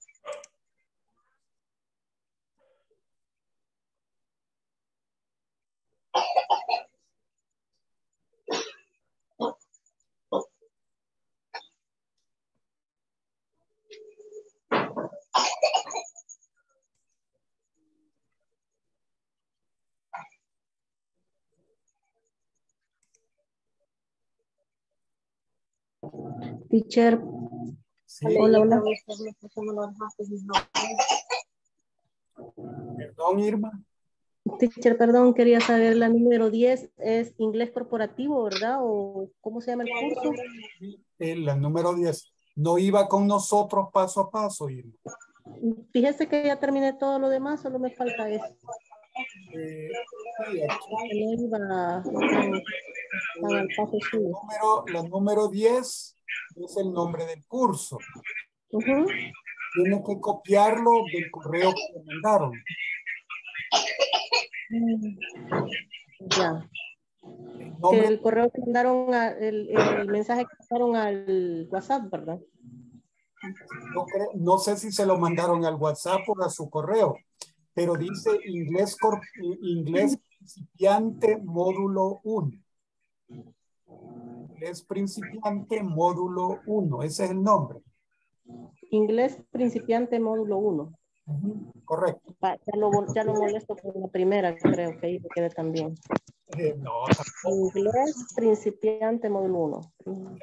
Teacher. Sí. Hola. Perdón, Irma. Teacher, perdón, quería saber la número 10, ¿es inglés corporativo, verdad? ¿O cómo se llama el curso? La número 10. No iba con nosotros paso a paso, Irma. Fíjese que ya terminé todo lo demás, solo me falta eso. La número 10 es el nombre del curso. Tiene que copiarlo del correo que le mandaron. Ya. nombre, Que el correo que mandaron, el mensaje que mandaron al WhatsApp, ¿verdad? no sé si se lo mandaron al WhatsApp o a su correo, pero dice inglés principiante módulo 1. Inglés principiante módulo 1, ese es el nombre. Inglés principiante módulo 1. Correcto. Ya lo molesto con la primera, creo que ahí me quedé también. No, tampoco. Inglés principiante módulo 1.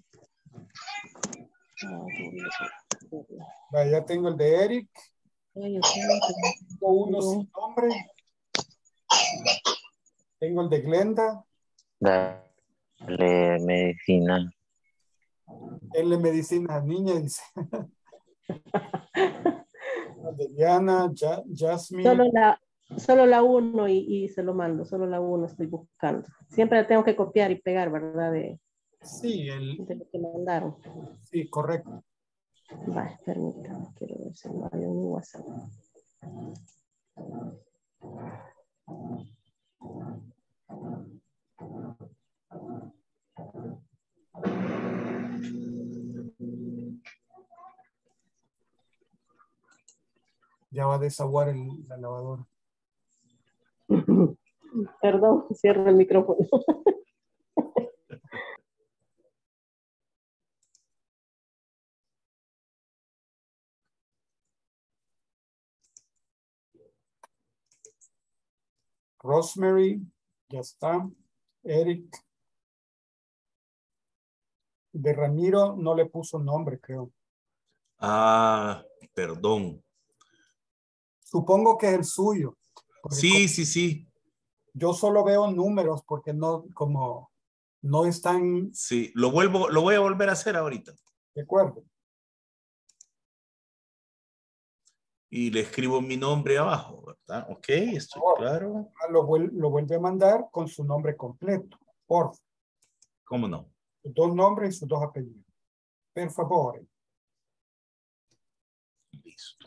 Ya tengo el de Eric. Tengo uno sin nombre. Tengo el de Glenda. Dale medicina. Él de medicina, niña, dice. De Diana, Jasmine. Solo la 1 y se lo mando. Solo la 1 estoy buscando. Siempre la tengo que copiar y pegar, ¿verdad? Sí, de lo que mandaron. Sí, correcto. Vale, permítame. Quiero ver si no hay en mi WhatsApp. Ya va a desaguar la lavadora. Perdón, cierro el micrófono. Rosemary, ya está. Eric. De Ramiro no le puso nombre, creo. Ah, perdón. Supongo que es el suyo. Sí, sí. Yo solo veo números porque no, como no están. Sí, lo voy a volver a hacer ahorita. De acuerdo. Y le escribo mi nombre abajo, ¿verdad? Ok, estoy claro. Lo vuelve a mandar con su nombre completo, por favor. ¿Cómo no? Sus 2 nombres y sus 2 apellidos. Per favore. Listo.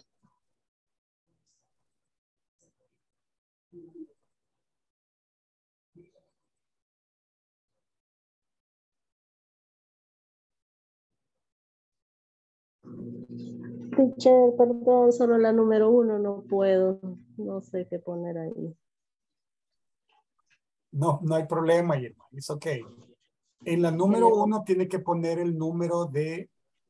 Teacher, perdón, solo la número 1 no puedo. No sé qué poner ahí. No hay problema, Irma. Es ok. En la número 1 tiene que poner el número de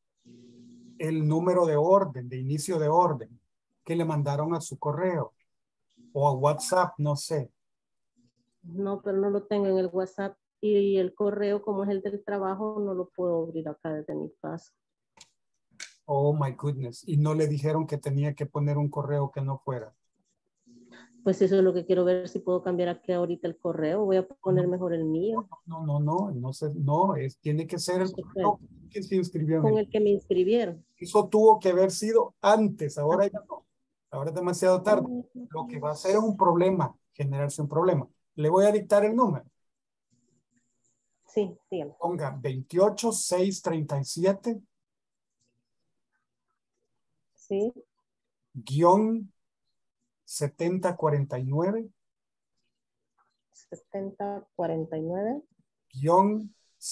orden, de inicio de orden, que le mandaron a su correo o a WhatsApp, no sé. No, pero no lo tengo en el WhatsApp y el correo, como es el del trabajo, no lo puedo abrir acá desde mi casa. Oh my goodness. Y no le dijeron que tenía que poner un correo que no fuera. Pues eso es lo que quiero ver si puedo cambiar aquí ahorita el correo. Voy a poner mejor el mío. Tiene que ser el correo que se inscribió. Con el que me inscribieron. Eso tuvo que haber sido antes, ahora ya no. Ahora es demasiado tarde. Lo que va a hacer es un problema, generarse un problema. Le voy a dictar el número. Sí, dígame. Ponga 28637. Sí. Guión 7049. 7049. Guión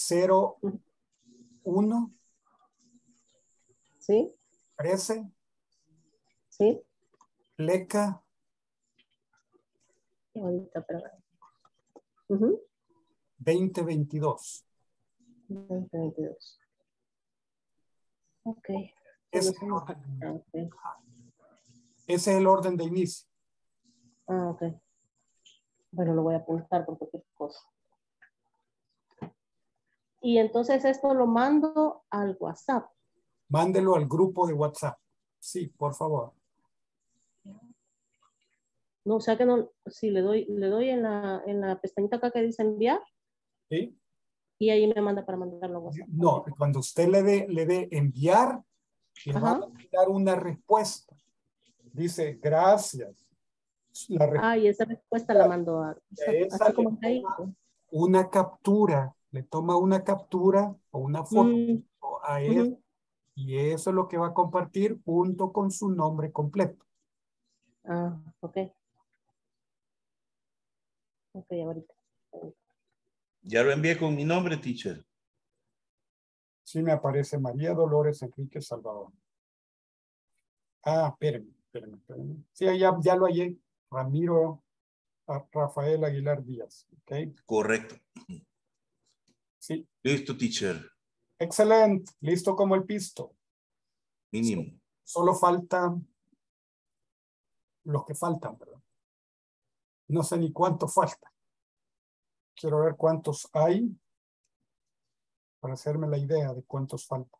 01. Sí. 13. Sí. Pleca. Ahorita, perdón. 2022. 2022. Ok. Ese es el orden de inicio. Ah, ok. Bueno, lo voy a apuntar por cualquier cosa. Y entonces esto lo mando al WhatsApp. Mándelo al grupo de WhatsApp. Sí, por favor. No, o sea que no, si le doy en la pestañita acá que dice enviar. Sí. Y ahí me manda para mandarlo a WhatsApp. No, cuando usted le dé enviar, le va a dar una respuesta. Dice, gracias. Y esa respuesta la mando a esa le toma una captura, le toma una captura o una foto a él, y eso es lo que va a compartir junto con su nombre completo. Ah, ok. Ok, ahorita. Ya lo envié con mi nombre, teacher. Sí me aparece María Dolores Enrique Salvador. Ah, espérenme. Sí, ya lo hallé. Ramiro Rafael Aguilar Díaz. Ok. Correcto. Sí. Listo, teacher. Excelente. Listo como el pisto. Mínimo. Solo faltan los que faltan, ¿verdad? No sé ni cuánto falta. Quiero ver cuántos hay para hacerme la idea de cuántos faltan.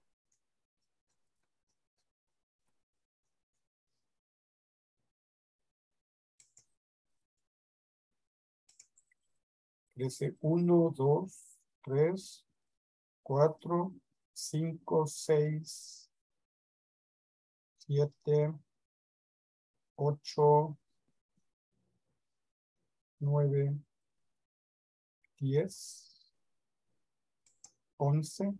Dice 1, 2, 3, 4, 5, 6, 7, 8, 9, 10, 11,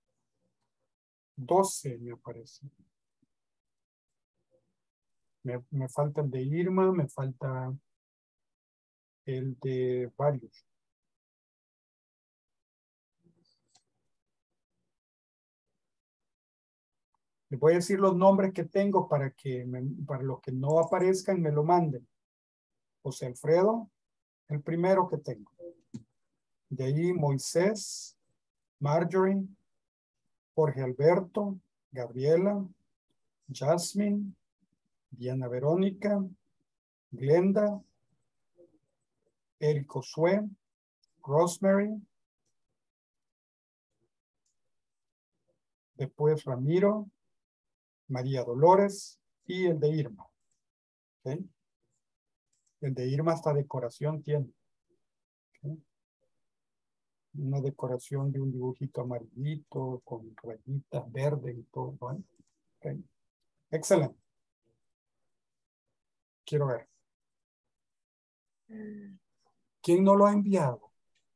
12 me aparece. Me falta el de Irma, me falta el de varios. Les voy a decir los nombres que tengo para para los que no aparezcan me lo manden. José Alfredo, el primero que tengo. De ahí Moisés, Marjorie, Jorge Alberto, Gabriela, Jasmine, Diana Verónica, Glenda, Eric Josué, Rosemary, después Ramiro, María Dolores y el de Irma. ¿Okay? El de Irma hasta decoración tiene. ¿Okay? Una decoración de un dibujito amarillito con rayitas verdes y todo. ¿Vale? Okay. Excelente. Quiero ver. ¿Quién no lo ha enviado?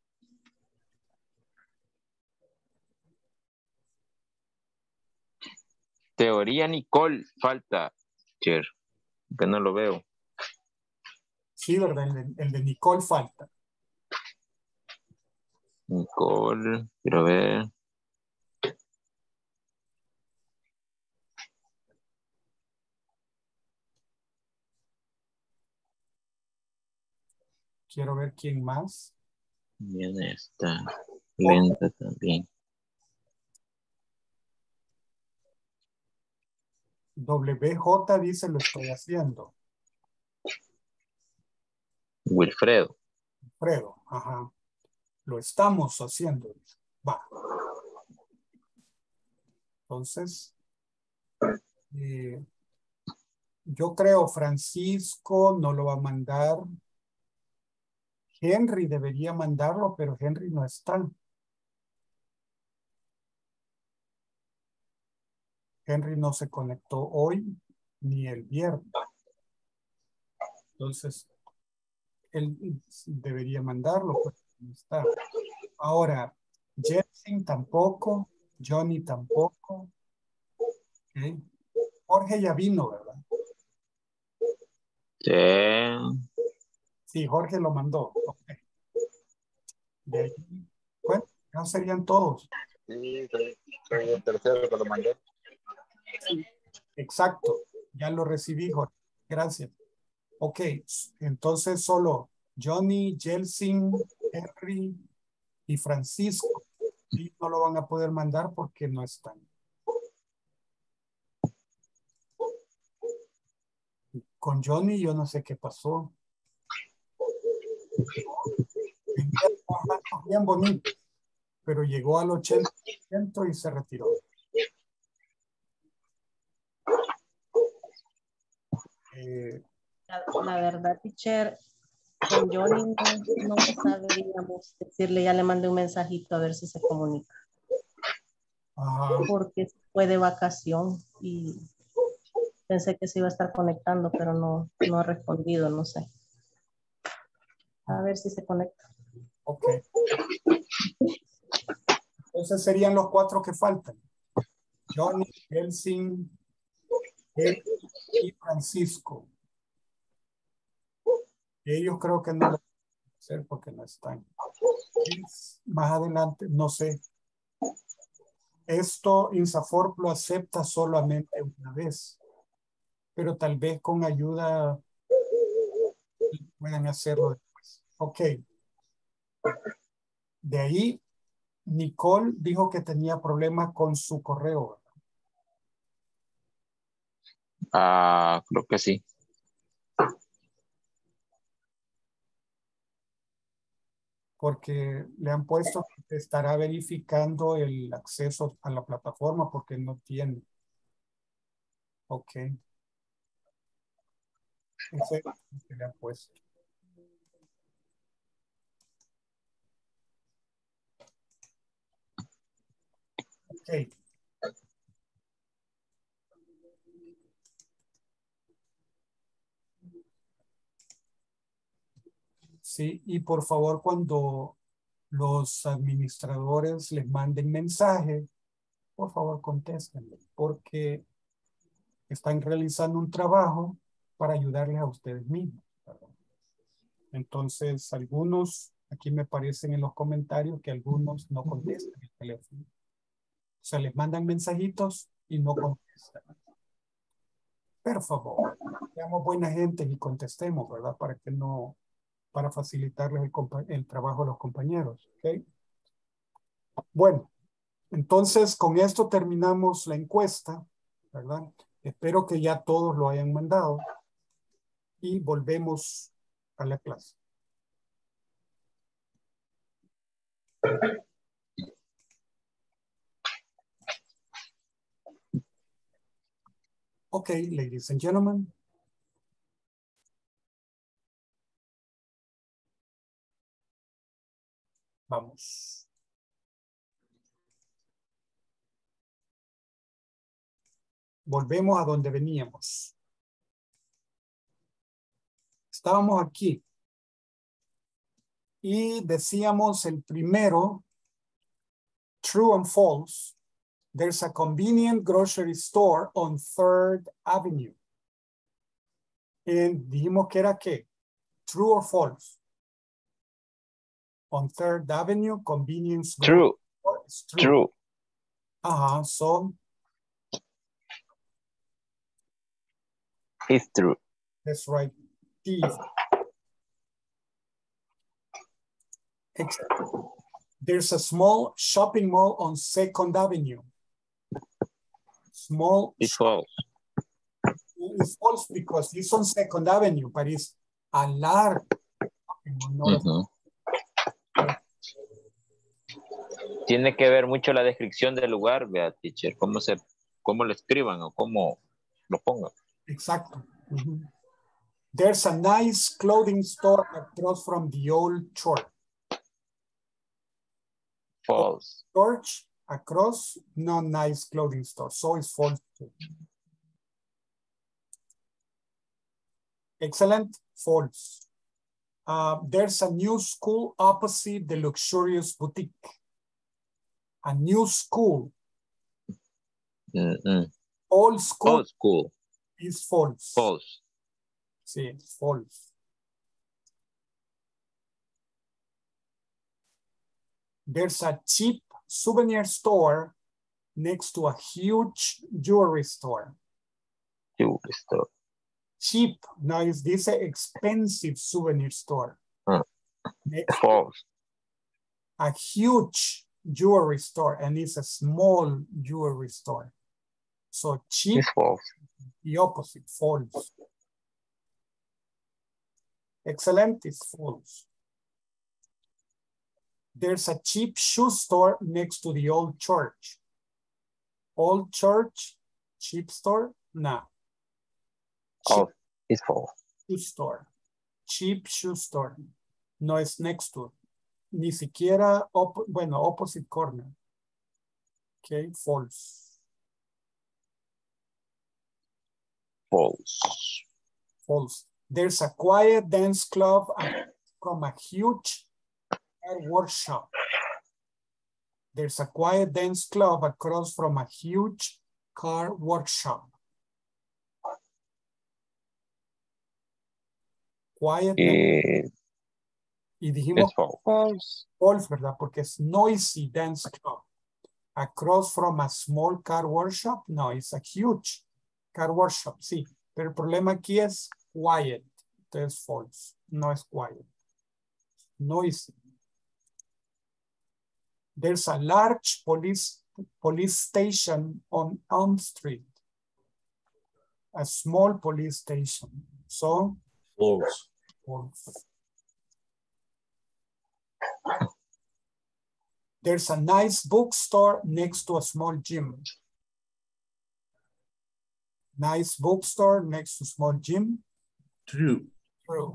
Teoría Nicole, falta. Teacher, que no lo veo. Sí, ¿verdad? El de Nicole falta. Nicole, quiero ver. Quiero ver quién más. Bien está. Lenta también. WJ dice lo estoy haciendo. Wilfredo. Fredo, ajá. Lo estamos haciendo. Va. Entonces, yo creo Francisco no lo va a mandar. Henry debería mandarlo, pero Henry no está. Henry no se conectó hoy ni el viernes. Entonces, él debería mandarlo, pues no está. Ahora, Jensen tampoco, Johnny tampoco. Okay. Jorge ya vino, ¿verdad? Sí. Sí, Jorge lo mandó. Okay. De ahí, bueno, ya serían todos. Sí, soy el tercero que lo mandé. Sí, exacto. Ya lo recibí, Jorge. Gracias. Ok, entonces solo Johnny, Jelsin, Henry y Francisco. Y no lo van a poder mandar porque no están. Con Johnny yo no sé qué pasó. Bien bonito, pero llegó al 80% y se retiró. La verdad, teacher, con Johnny no sabríamos decirle, ya le mandé un mensajito a ver si se comunica. Ajá. Porque fue de vacación y pensé que se iba a estar conectando, pero no ha respondido, no sé. A ver si se conecta. Ok. Entonces serían los 4 que faltan. Johnny, Jelsin, Eric y Francisco. Ellos creo que no lo ser porque no están. Más adelante, no sé. Esto INSAFORP lo acepta solamente una vez, pero tal vez con ayuda puedan hacerlo después. Ok. De ahí, Nicole dijo que tenía problemas con su correo. Creo que sí. Porque le han puesto que estará verificando el acceso a la plataforma porque no tiene. Ok. Ese es lo que le han puesto. Ok. Sí, y por favor cuando los administradores les manden mensaje, por favor contéstenle, porque están realizando un trabajo para ayudarles a ustedes mismos. Entonces, algunos, aquí me parecen en los comentarios que algunos no contestan el teléfono. O sea, les mandan mensajitos y no contestan. Por favor, seamos buena gente y contestemos, ¿verdad? Para que no, para facilitarles el trabajo a los compañeros, ¿ok? Bueno, entonces con esto terminamos la encuesta, ¿verdad? Espero que ya todos lo hayan mandado y volvemos a la clase. Okay, ladies and gentlemen. Vamos. Volvemos a donde veníamos. Estábamos aquí. Y decíamos el primero, true and false. There's a convenient grocery store on 3rd Avenue. Y dijimos que era ¿qué? True or false. On 3rd Avenue, convenience True. store is true. True. So. It's true. That's right. There's a small shopping mall on 2nd Avenue. Small. It's false. It's false because it's on 2nd Avenue, but it's a large shopping mall. Tiene que ver mucho la descripción del lugar, vea, teacher, cómo lo escriban o cómo lo pongan. Exacto. There's a nice clothing store across from the old church. False. Church across, no nice clothing store. So it's false too. Excellent. False. There's a new school opposite the luxurious boutique. A new school. Old school. Old school. Is false. False. Sí, it's false. There's a cheap souvenir store next to a huge jewelry store. Jewelry store. Cheap. Now is this an expensive souvenir store? False. A huge jewelry store, and it's a small jewelry store. So cheap. It's false. The opposite, false. Excellent, it's false. There's a cheap shoe store next to the old church. Old church, cheap store? No. Oh, it's false. Shoe store. Cheap shoe store. No es next to. Ni siquiera, opposite corner. Okay, false. False. False. There's a quiet dance club from a huge car workshop. There's a quiet dance club across from a huge car workshop. Quiet. Y dijimos Es false. False. false, ¿verdad? Porque es noisy dance club. Across from a small car workshop. No, it's a huge car workshop, sí. Pero el problema aquí es quiet. Entonces false. No es quiet. Noisy. There's a large police station on Elm Street. A small police station. So False. false. There's a nice bookstore next to a small gym. Nice bookstore next to small gym. True. True.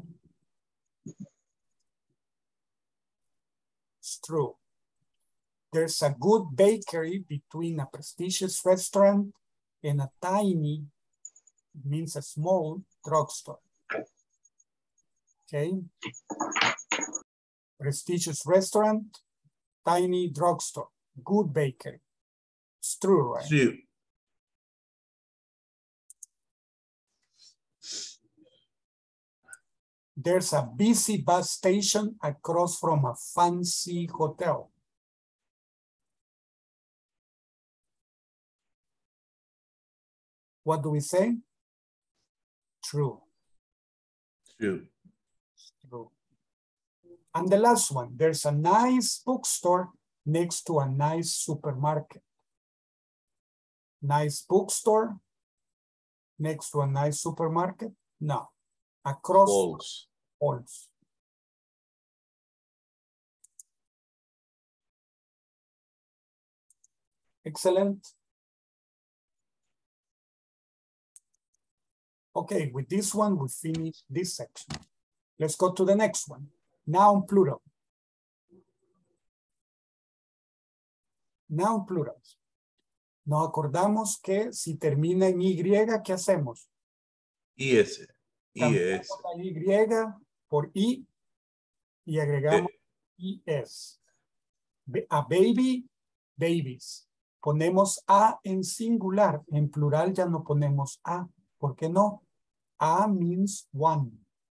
It's true. There's a good bakery between a prestigious restaurant and a tiny, means a small drugstore. Okay. Prestigious restaurant, tiny drugstore, good bakery. It's true, right? True. There's a busy bus station across from a fancy hotel. What do we say? True. True. True. And the last one, there's a nice bookstore next to a nice supermarket. Nice bookstore next to a nice supermarket? No. Across. False. False. Excellent. Okay, with this one, we finish this section. Let's go to the next one. Noun plural. Noun plurals. Nos acordamos que si termina en Y, ¿qué hacemos? IS. Cambiamos la Y por I y agregamos IS. A baby, babies. Ponemos A en singular. En plural ya no ponemos A. ¿Por qué no? A means one.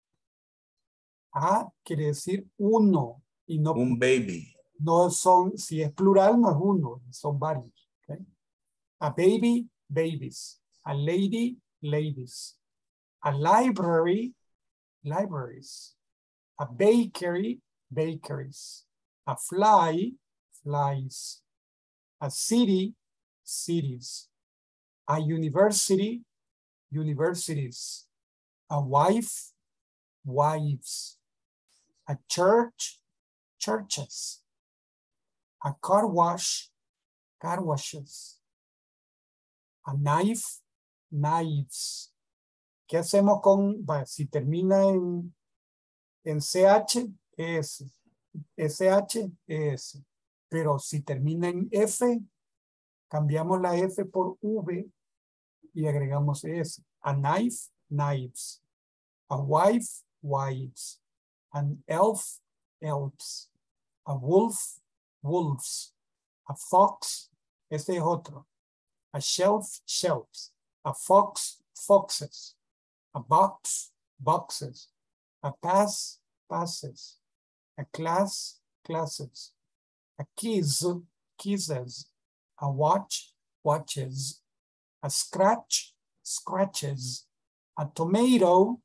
A quiere decir uno. Y no, un baby. No son, si es plural, no es uno, son varios. Okay? A baby, babies. A lady, ladies. A library, libraries. A bakery, bakeries. A fly, flies. A city, cities. A university, universities. A wife, wives. A church, churches. A car wash, car washes. A knife, knives. ¿Qué hacemos con, si termina en CH, ES, SH, ES? Pero si termina en F, cambiamos la F por V y agregamos ES. A knife, knives. A wife, wives. An elf, elves. A wolf, wolves. A fox, este es otro. A shelf, shelves. A fox, foxes. A box, boxes. A pass, passes. A class, classes. A keys, kisses. A watch, watches. A scratch, scratches. A tomato,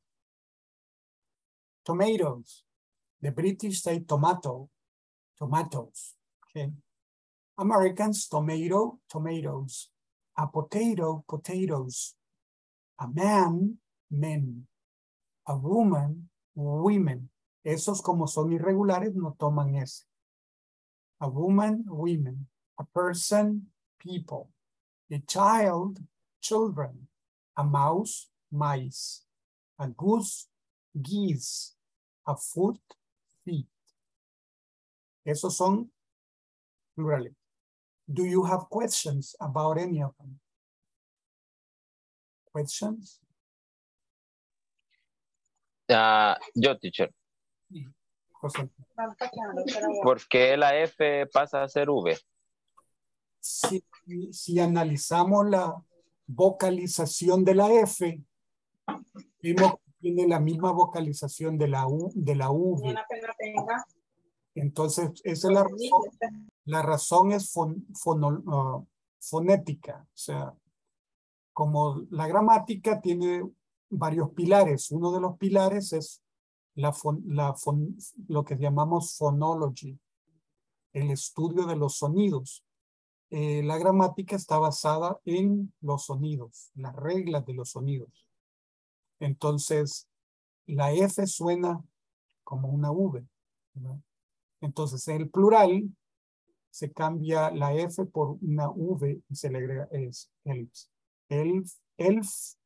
tomatoes. The British say tomato, tomatoes. Okay. Americans, tomato, tomatoes. A potato, potatoes. A man, men. A woman, women. Esos como son irregulares no toman ese. A woman, women. A person, people. A child, children. A mouse, mice. A goose, geese. A foot, feet. Esos son plurales. Do you have questions about any of them? Questions? Yo, teacher. José. ¿Por qué la F pasa a ser V? Si analizamos la vocalización de la F, vimos que tiene la misma vocalización de la U, de la V. Entonces, esa es la razón. La razón es fonética. O sea, como la gramática tiene varios pilares. Uno de los pilares es lo que llamamos phonology, el estudio de los sonidos. La gramática está basada en los sonidos, las reglas de los sonidos. Entonces, la F suena como una V, ¿verdad? Entonces, en el plural se cambia la F por una V y se le agrega elves. Elves.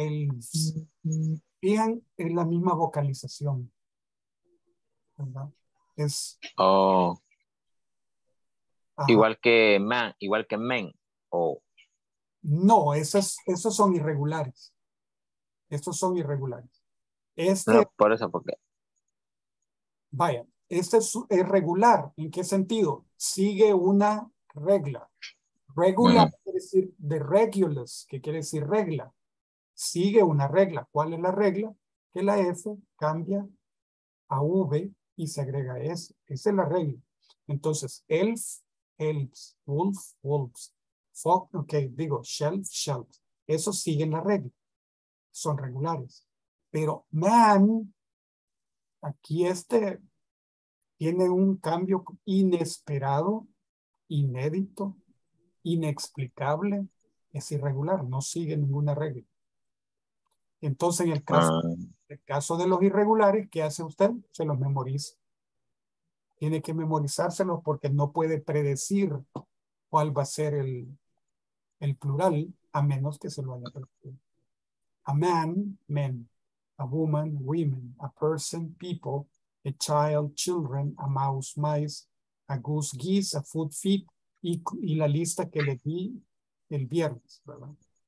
Fijan, es la misma vocalización, ¿verdad? Es... Oh. Ajá. Igual que man, igual que men. Oh. No, esos son irregulares. Estos son irregulares. No, por eso, porque. Vaya, este es regular. ¿En qué sentido? Sigue una regla. Regular quiere decir de regulars, que quiere decir regla. Sigue una regla. ¿Cuál es la regla? Que la F cambia a V y se agrega S. Esa es la regla. Entonces, elf, elves, wolf, wolves, fog, shelf, shelves. Eso sigue la regla. Son regulares. Pero man, aquí tiene un cambio inesperado, inédito, inexplicable, es irregular, no sigue ninguna regla. Entonces, en el caso de los irregulares, ¿qué hace usted? Se los memoriza. Tiene que memorizárselos porque no puede predecir cuál va a ser el plural, a menos que se lo haya predecido. A man, men. A woman, women. A person, people. A child, children. A mouse, mice. A goose, geese. A foot, feet. Y la lista que le di el viernes, ¿verdad?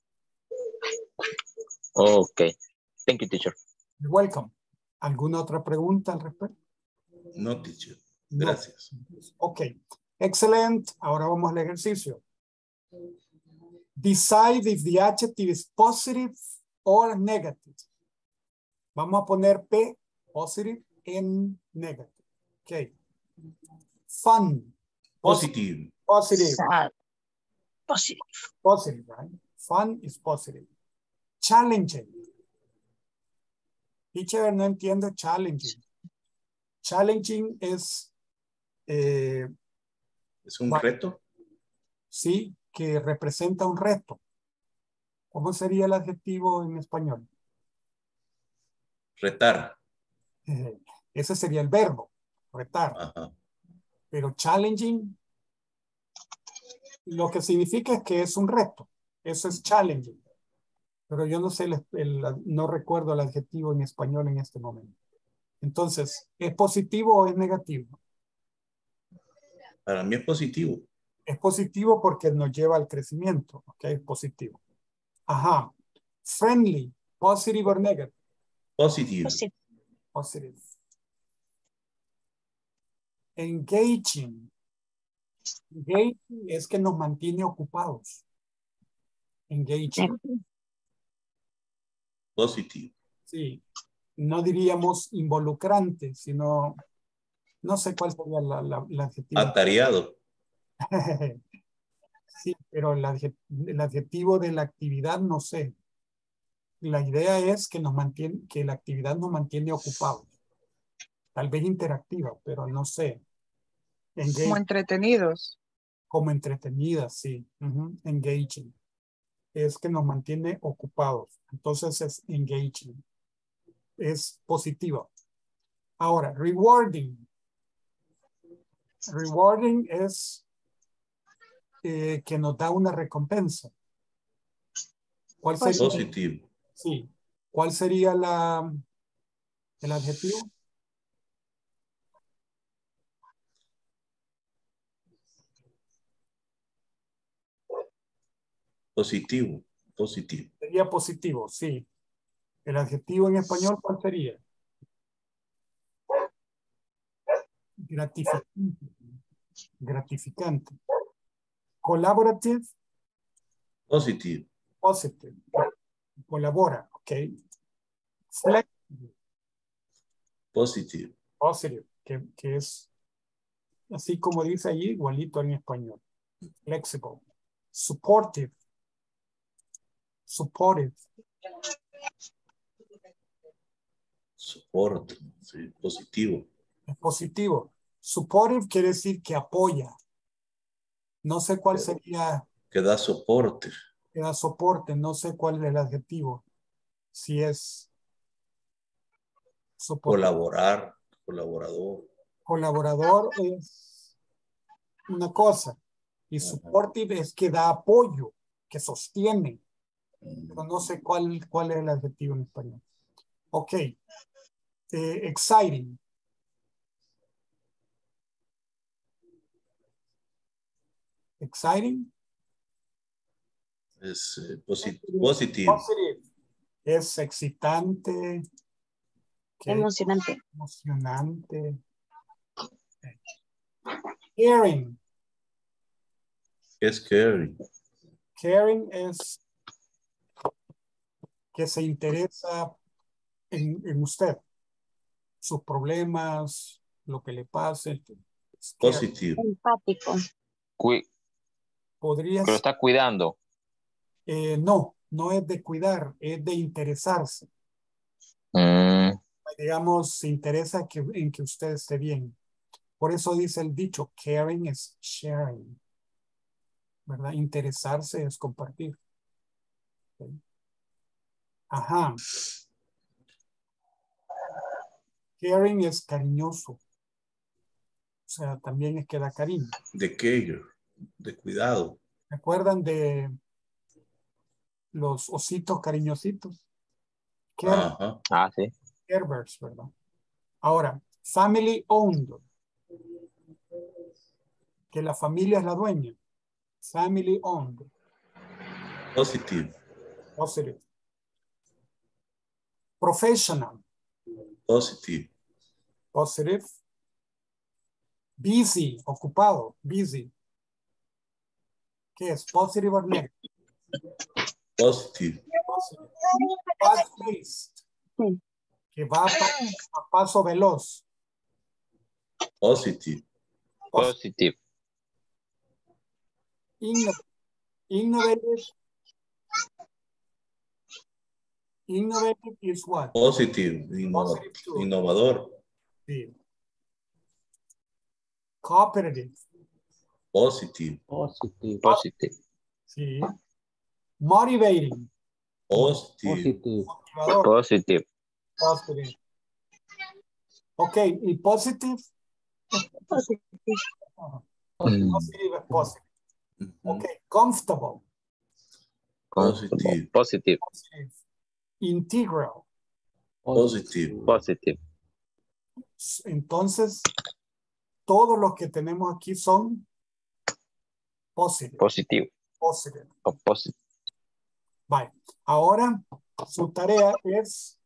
Ok. Thank you, teacher. You're welcome. ¿Alguna otra pregunta al respecto? No, teacher. Gracias. No. Ok. Excelente. Ahora vamos al ejercicio. Decide if the adjective is positive or negative. Vamos a poner P, positive, N, negative. Ok. Fun. Positive. Positive. Positive. Positive, right? Fun is positive. Challenging. Teacher, no entiendo challenging. Challenging es... ¿Es un reto? Sí, que representa un reto. ¿Cómo sería el adjetivo en español? Retar. Ese sería el verbo, retar. Ajá. Pero challenging, lo que significa es que es un reto. Eso es challenging. Pero yo no sé, no recuerdo el adjetivo en español en este momento. Entonces, ¿es positivo o es negativo? Para mí es positivo. Es positivo porque nos lleva al crecimiento. Ok, es positivo. Ajá. Friendly, positive or negative? Positive. Positive. Engaging. Engaging es que nos mantiene ocupados. Engaging. Positive. Sí. No diríamos involucrante, sino... No sé cuál sería la adjetivo. Atareado. Sí, pero el adjetivo de la actividad no sé. La idea es que la actividad nos mantiene ocupados. Tal vez interactiva, pero no sé. Como entretenidos. Como entretenidas, sí. Engaging. Es que nos mantiene ocupados. Entonces es engaging. Es positiva. Ahora, rewarding. Rewarding es que nos da una recompensa. ¿Cuál sería? Positivo. Sí. ¿Cuál sería el adjetivo? Positivo. Positivo. Sería positivo, sí. El adjetivo en español, ¿cuál sería? Gratificante. Gratificante. Collaborative. Positivo. Positive. Colabora, ok. Positive. Positive, que es así como dice allí, igualito en español. Flexible. Supportive. Supportive. Support. Sí, positivo. Es positivo. Supportive quiere decir que apoya. No sé cuál sería. Que da soporte. Que da soporte. No sé cuál es el adjetivo. Si es soporte. Colaborar. Colaborador. Colaborador es una cosa. Y supportive es que da apoyo, que sostiene. Pero no sé cuál es el adjetivo en español. Ok. Exciting. Exciting. Es positivo. Positive. Es excitante. Emocionante. Emocionante. Caring. Es caring. Caring es que se interesa en usted. Sus problemas, lo que le pase. Positivo. Empático. Podría Pero está cuidando. No, no es de cuidar, es de interesarse. Digamos, se interesa en que usted esté bien. Por eso dice el dicho, caring es sharing. ¿Verdad? Interesarse es compartir. ¿Okay? Ajá. Caring es cariñoso. O sea, también es que da cariño. De care. De cuidado. ¿Se acuerdan de los ositos cariñositos? Ajá. Ah, sí. Care Bears, ¿verdad? Ahora, family owned. Que la familia es la dueña. Family owned. Positive. Positive. Professional. Positive. Positive. Busy, ocupado, busy. ¿Qué es? Positive or negative? Positive. Positive. Fast-paced. Que va a paso veloz. Positive. Positive. Innovative. Innovative is what? Positive. Innovador. Sí. Cooperative. Positive. Positive. Positive. Sí. Motivating. Positive. Motivador. Positive. Positive. Ok, y positive. Positive es positive. Ok, comfortable. Positive. Positive. Integral. Positive. Positive. Entonces, todos los que tenemos aquí son positive. Positive. Positive. Positive. Vale. Ahora, su tarea es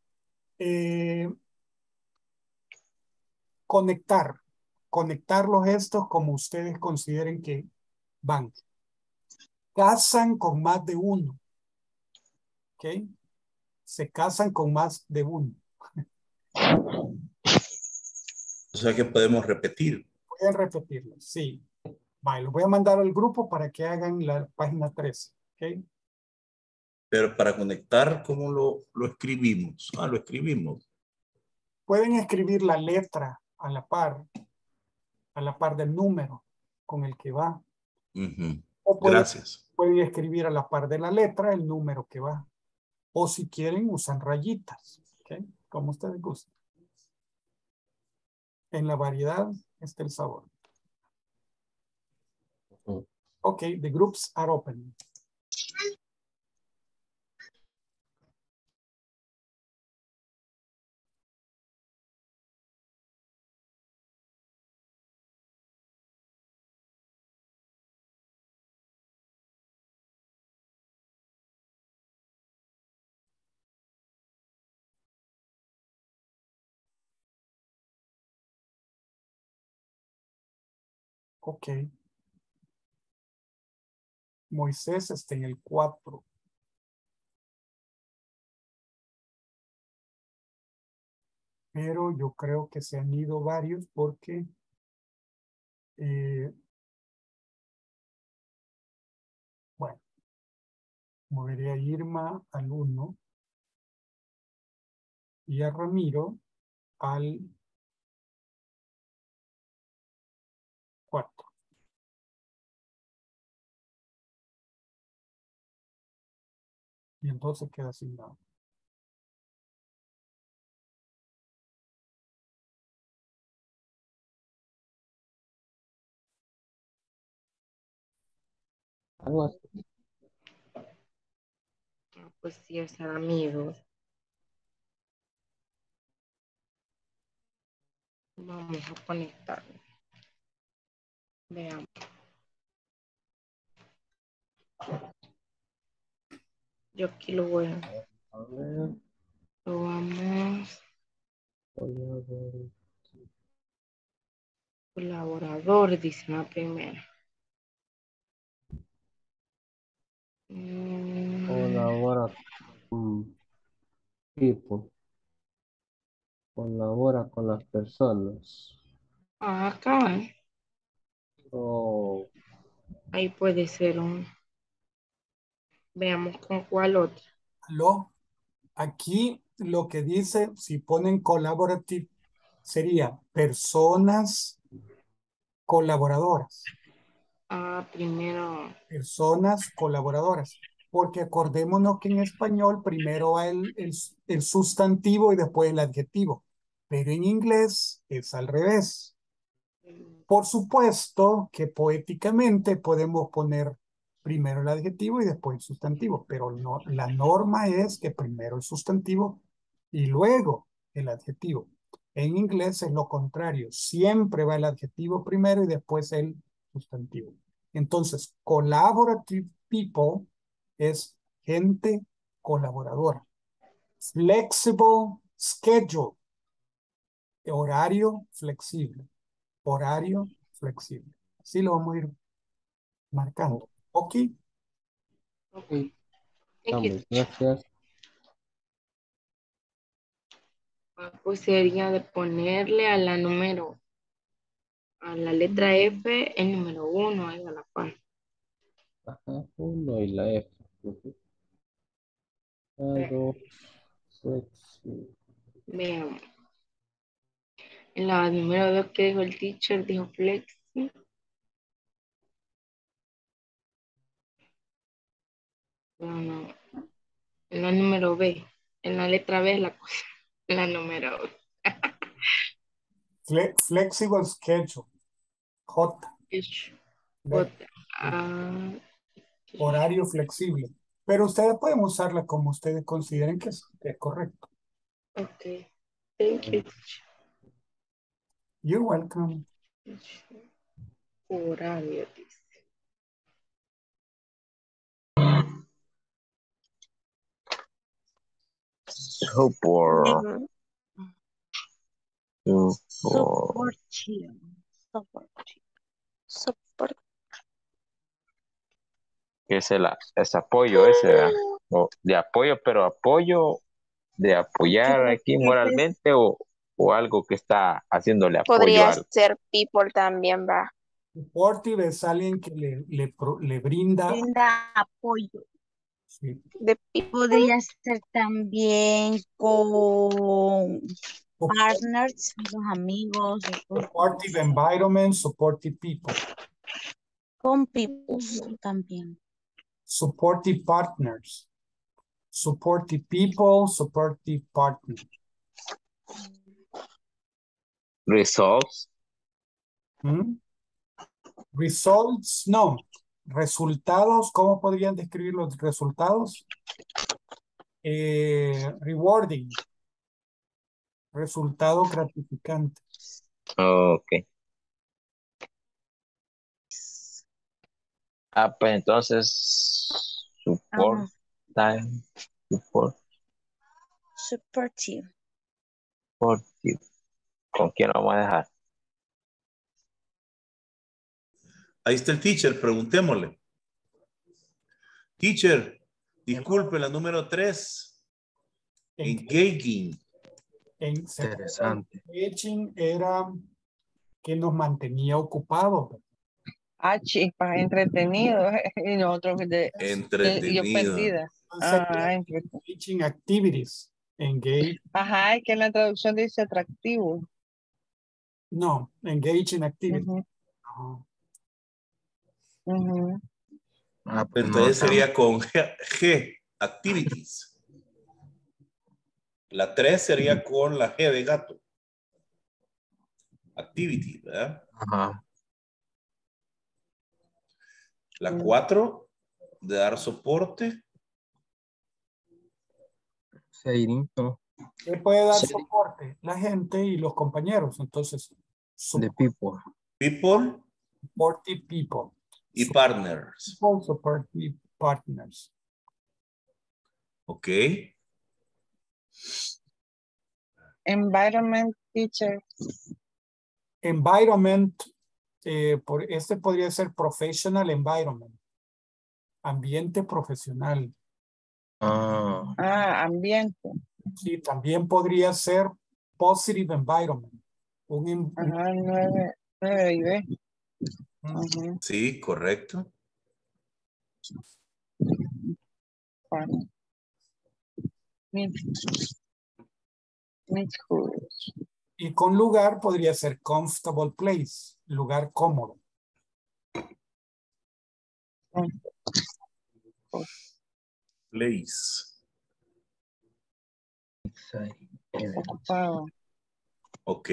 conectar los gestos como ustedes consideren que van. Casan con más de uno. ¿Ok? Se casan con más de uno. O sea que podemos repetir. Pueden repetirlo, sí. Vale, los voy a mandar al grupo para que hagan la página 13. ¿Ok? Pero para conectar, ¿cómo lo escribimos? Ah, lo escribimos. Pueden escribir la letra a la par del número con el que va. O Gracias. pueden escribir a la par de la letra el número que va. O si quieren, usan rayitas. ¿Ok? Como ustedes gusten. En la variedad está el sabor. Ok, the groups are open. Ok. Moisés está en el 4. pero yo creo que se han ido varios porque bueno, moveré a Irma al 1 y a Ramiro al 4. Y entonces queda asignado. Algo así. Pues sí, es amigos. Vamos a conectar. Veamos. Yo aquí lo voy a ver. Lo vamos. Colaborador, dice la primera. Colabora con people. Colabora con las personas. Acá. Oh. Ahí puede ser un. Veamos con cuál otro. Aquí lo que dice, si ponen collaborative, sería personas colaboradoras. Primero. Personas colaboradoras. Porque acordémonos que en español primero va el sustantivo y después el adjetivo. Pero en inglés es al revés. Por supuesto que poéticamente podemos poner primero el adjetivo y después el sustantivo, pero no, la norma es que primero el sustantivo y luego el adjetivo. En inglés es lo contrario, siempre va el adjetivo primero y después el sustantivo. Entonces, collaborative people es gente colaboradora. Flexible schedule, horario flexible. Horario flexible. Así lo vamos a ir marcando. Ok. Ok. Gracias. Pues sería de ponerle a la número, a la letra F, el número 1, ahí a la par. Ajá, 1 y la F. Veamos. En la número 2 que dijo el teacher, dijo flexi. No. En la número B. En la letra B es la cosa. En la número Flexible schedule. J. Horario flexible. Pero ustedes pueden usarla como ustedes consideren que es correcto. Ok. Thank you. You're welcome. Horario, dice. Support. Que es apoyo ese, ¿verdad? O de apoyo, pero apoyo de apoyar aquí moralmente o algo que está haciéndole apoyo Podría a algo. ser people también, va. Supportive es alguien que le brinda apoyo. Sí. Podría ser también con partners, los amigos. Supportive environment, supportive people. Con people también. Supportive partners. Supportive people, supportive partners. Results. Results, no. Resultados, ¿cómo podrían describir los resultados? Rewarding. Resultado gratificante. Ok. Pues entonces, support time, supportive. ¿Con quién lo vamos a dejar? Ahí está el teacher, preguntémosle. Teacher, disculpe, la número 3. Engaging. Interesante. Engaging era que nos mantenía ocupados. Ah, chispas, entretenido. Y nosotros yo Entretenido. perdida. Engaging activities. Engage. Ajá, es que en la traducción dice atractivo. No, engaging activities. Entonces sería con G, activities. La 3 sería con la G de gato. Activity, ¿verdad? Ajá. La 4, de dar soporte. ¿Qué puede dar soporte? La gente y los compañeros. Entonces, the people. People. Supportive people. Y partners. People, supportive partners. Ok. Environment teacher. Environment, este podría ser professional environment. Ambiente profesional. Ambiente. Sí, también podría ser positive environment. Ajá, 9 y B. Sí, correcto. Y con lugar podría ser comfortable place, lugar cómodo. Place. Ocupado. Ok.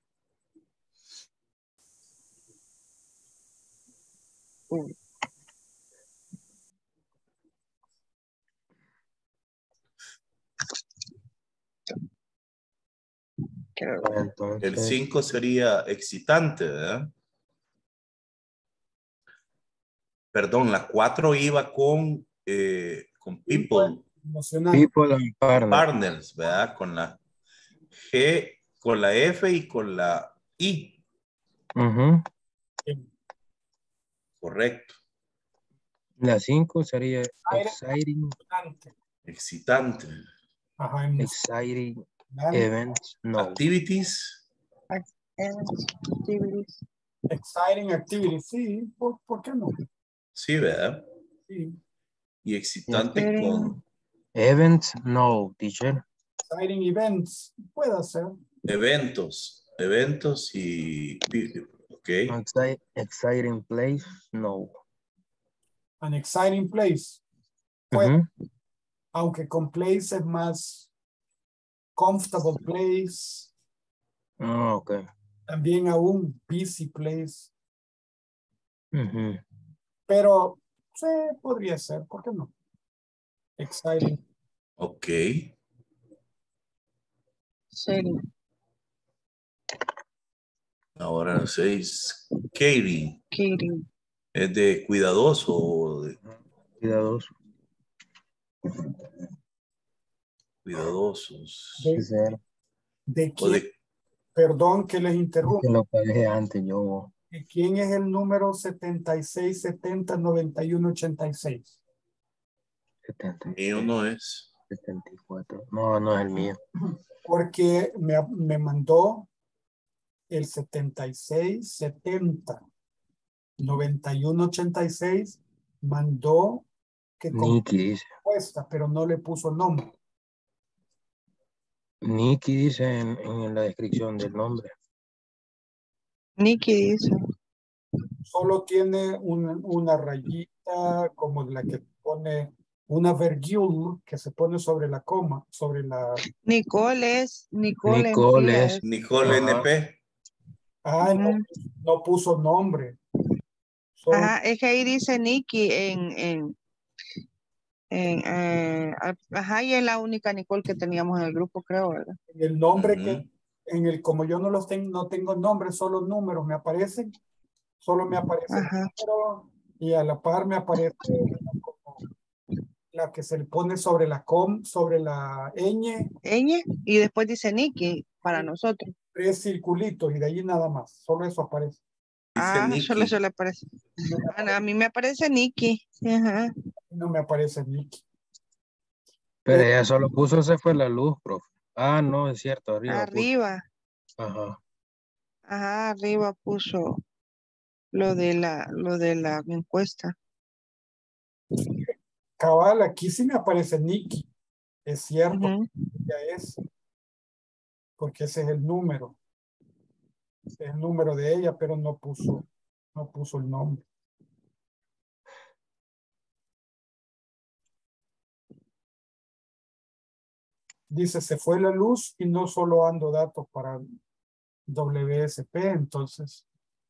Entonces, el 5 sería excitante, ¿verdad? Perdón, la 4 iba con people. Emocional. People and Partners, ¿verdad? Con la G, con la F y con la I. Correcto. La 5 sería exciting. Excitante. Ajá, exciting events. No. Activities. Activities. Exciting activities, sí, ¿por qué no? Sí, ¿verdad? Sí. Y excitante con events, no, teacher. Exciting events, puede ser. Eventos y ok. Exciting place, no. An exciting place. Puede, aunque con place es más comfortable place. Ok. También aún busy place. Pero sí, podría ser, ¿por qué no? Exciting. Ok. Sí. Ahora 6. Katie. Katie. ¿Es de cuidadoso o de... Cuidadoso. Cuidadosos. ¿De quién? Perdón que les interrumpa. Que lo pagué antes yo. ¿De quién es el número 76 70 91 86? 70. Mío no es. 74. No, no es el mío. Porque me mandó el 76 70 91 86. Mandó que Nikki dice. Respuesta, pero no le puso nombre. Nikki dice en la descripción del nombre. Nikki dice. Solo tiene una rayita como la que pone una virgule que se pone sobre la coma, sobre la... Nicole es. Nicole NP. Ah, no puso nombre. Ajá, es que ahí dice Nikki ajá, y es la única Nicole que teníamos en el grupo, creo, ¿verdad? El nombre como yo no tengo nombres, solo números me aparecen, solo me aparece el número y a la par me aparece como la que se le pone sobre la sobre la ñ. Y después dice Nikki para nosotros. 3 circulitos y de ahí nada más, solo eso aparece. Solo eso le aparece. A mí me aparece Nikki. Ajá. No me aparece Nikki. Pero ella solo puso, se fue la luz, profe. Ah, no, es cierto, arriba puso. Arriba. Ajá. Ajá, arriba puso lo de la encuesta. Cabal, aquí sí me aparece Nikki. Es cierto, ya es. Porque ese es el número. Es el número de ella, pero no puso el nombre. Dice, se fue la luz y no solo ando datos para WSP, entonces.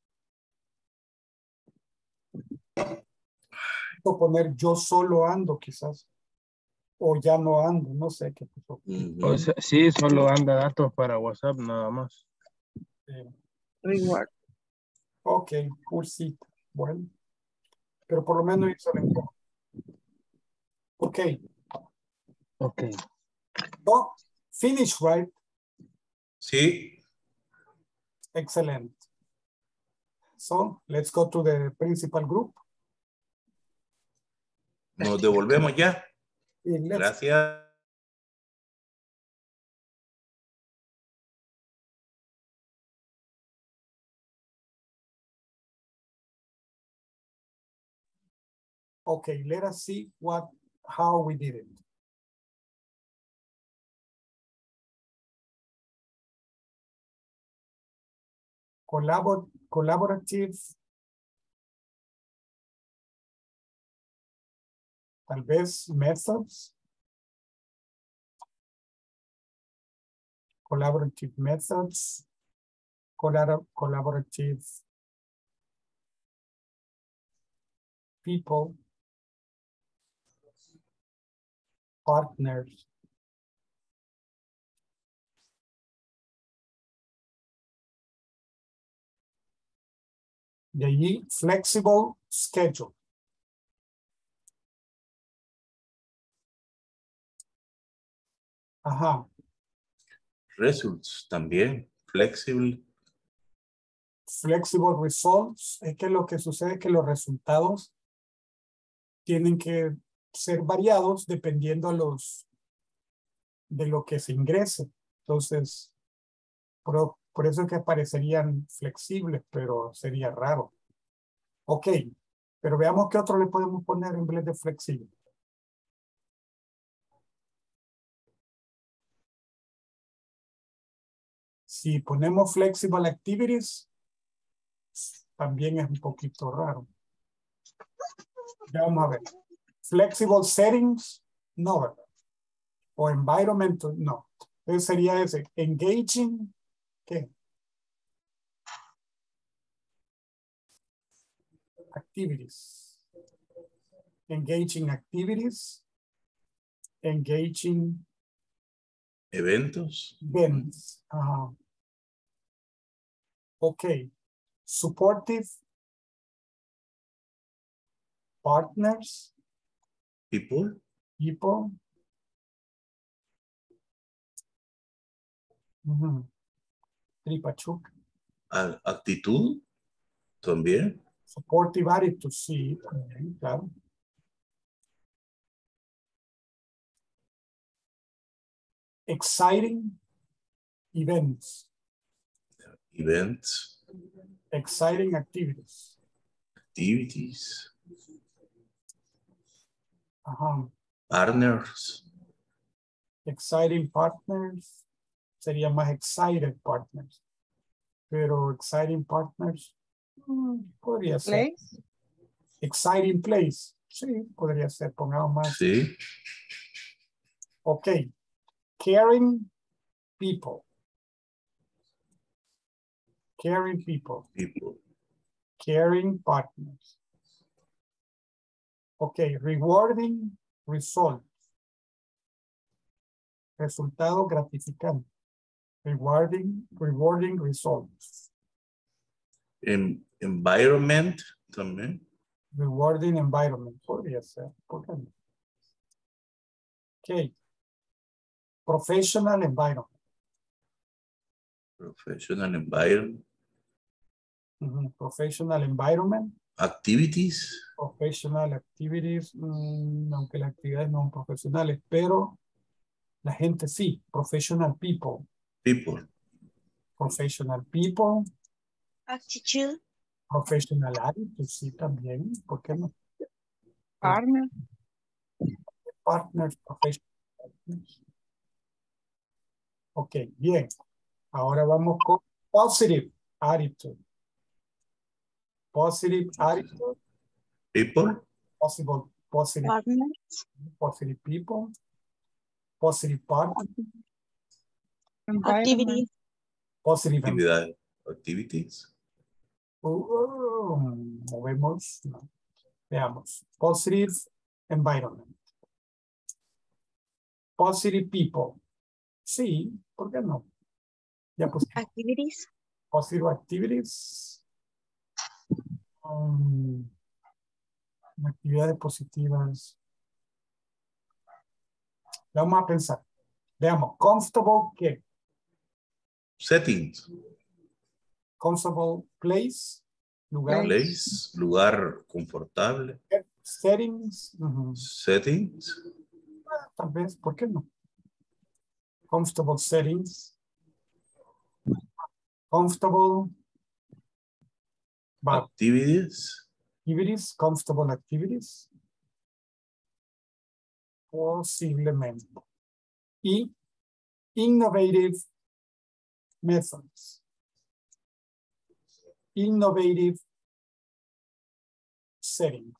Puedo poner yo solo ando quizás. O ya no ando, no sé qué puso. O sea, sí, solo anda datos para WhatsApp nada más. Reward. Ok, cursito. Bueno. Pero por lo menos hizo el encuentro. Ok. Ok. Oh, finish, right? Sí. Excellent. So, let's go to the principal group. Nos devolvemos ya. Gracias. Okay, let us see how we did it. Collaborative. Tal vez methods. Collaborative methods. Collaborative people. Partners. De allí, flexible schedule. Ajá. Results también. Flexible. Flexible results. Es que lo que sucede es que los resultados tienen que ser variados dependiendo de lo que se ingrese. Entonces, por eso es que aparecerían flexibles, pero sería raro. Ok, pero veamos qué otro le podemos poner en vez de flexible. Si ponemos flexible activities, también es un poquito raro. Ya vamos a ver. Flexible settings, no, ¿verdad? O environment, no. Entonces sería ese. Engaging, ¿qué? Activities. Engaging activities. Engaging eventos. Events. Okay. Supportive partners. People. People. Tripachuk. Actitud. También. Supportive attitude, sí, también, claro. Exciting events. Events. Exciting activities. Activities. Partners. Exciting partners. Sería más excited partners. Pero exciting partners podría ser. Exciting place. Sí, podría ser. Pongamos más. Sí. Ok. Caring people. Caring people. Caring partners. Okay, rewarding results. Resultado gratificante. Rewarding results. Environment también. Rewarding environment. Podría ser. ¿Por qué no? Okay. Professional environment. Professional environment. Professional environment. Activities. Professional activities. Aunque las actividades no son profesionales, pero La gente sí. Professional people. People. Professional people. Attitude. Professional attitude, sí, también. ¿Por qué no? Partner. Partners, professional partners. Ok, bien. Ahora vamos con positive attitude. Positive attitude. People. Positive Partners. Positive people. Positive partner. Activity. Positive Actividad. Activities. Movemos. No. Veamos. Positive environment. Positive people. Sí, ¿por qué no? Ya pues. Activities. Positive activities. Actividades positivas. Vamos a pensar. Veamos. Comfortable, ¿qué? Settings. Comfortable place. Lugar. Place. Lugar confortable. Settings. Settings. Tal vez, ¿por qué no? Comfortable settings. Comfortable. Activities. Activities. Comfortable activities. Posiblemente. Y innovative methods. Innovative settings.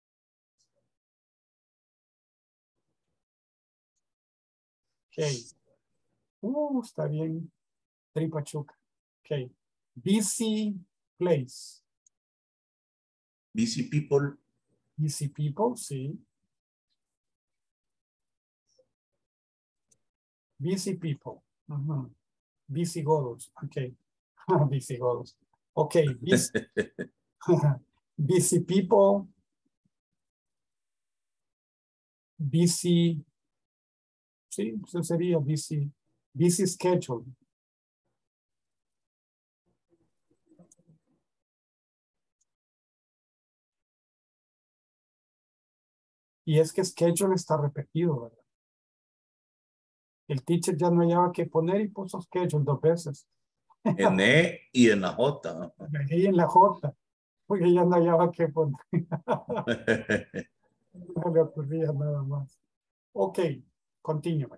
Okay. Está bien. Tripachuca. Okay. Busy place. Busy people. Busy people, sí. Busy people. Busy goals. Okay. Busy goals. Okay. Busy, busy people. Busy. Sí, eso sería busy. Busy schedule. Y es que schedule está repetido, ¿verdad? El teacher ya no hallaba qué poner y puso schedule 2 veces. En E y en la J. Y en la J, porque ya no hallaba qué poner. No le ocurría nada más. Ok, continúe.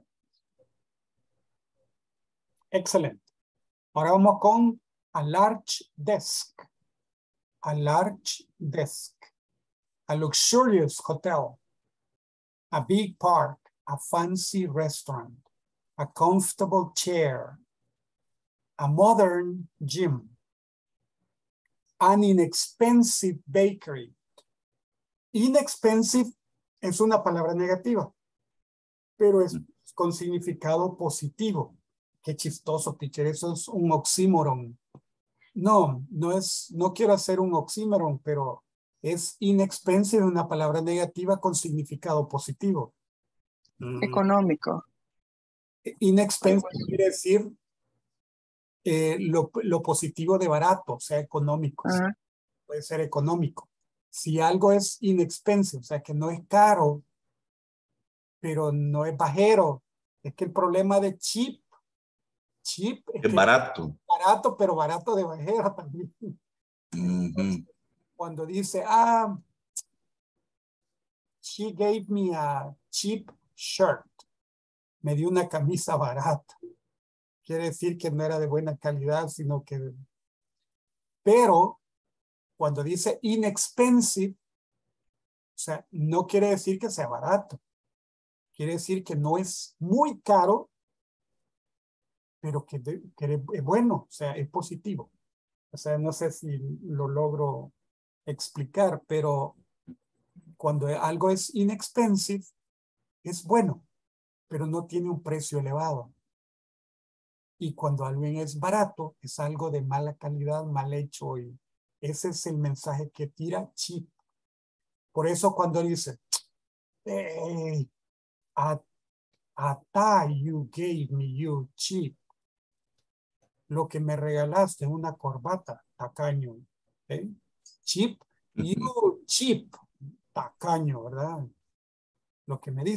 Excelente. Ahora vamos con a large desk. A large desk. A luxurious hotel. A big park. A fancy restaurant. A comfortable chair. A modern gym. An inexpensive bakery. Inexpensive es una palabra negativa, pero es con significado positivo. Qué chistoso, teacher, eso es un oxímoron. No, no quiero hacer un oxímoron, pero es inexpensive una palabra negativa con significado positivo. Económico. Inexpensive quiere decir lo positivo de barato, o sea, económico. Sí. Puede ser económico. Si algo es inexpensive, o sea, que no es caro, pero no es bajero, es que el problema de cheap es barato. Barato, pero barato de bajero también. Cuando dice, she gave me a cheap shirt. Me dio una camisa barata. Quiere decir que no era de buena calidad, sino que... Pero, cuando dice inexpensive, o sea, no quiere decir que sea barato. Quiere decir que no es muy caro, pero que es bueno, o sea, es positivo. O sea, no sé si lo logro explicar, pero cuando algo es inexpensive, es bueno, pero no tiene un precio elevado. Y cuando algo es barato, es algo de mala calidad, mal hecho. Y ese es el mensaje que tira cheap. Por eso cuando dice, hey, a tie you gave me, you cheap. Lo que me regalaste es una corbata, tacaño. ¿Okay? Cheap, you cheap, tacaño, ¿verdad? Lo que me diste.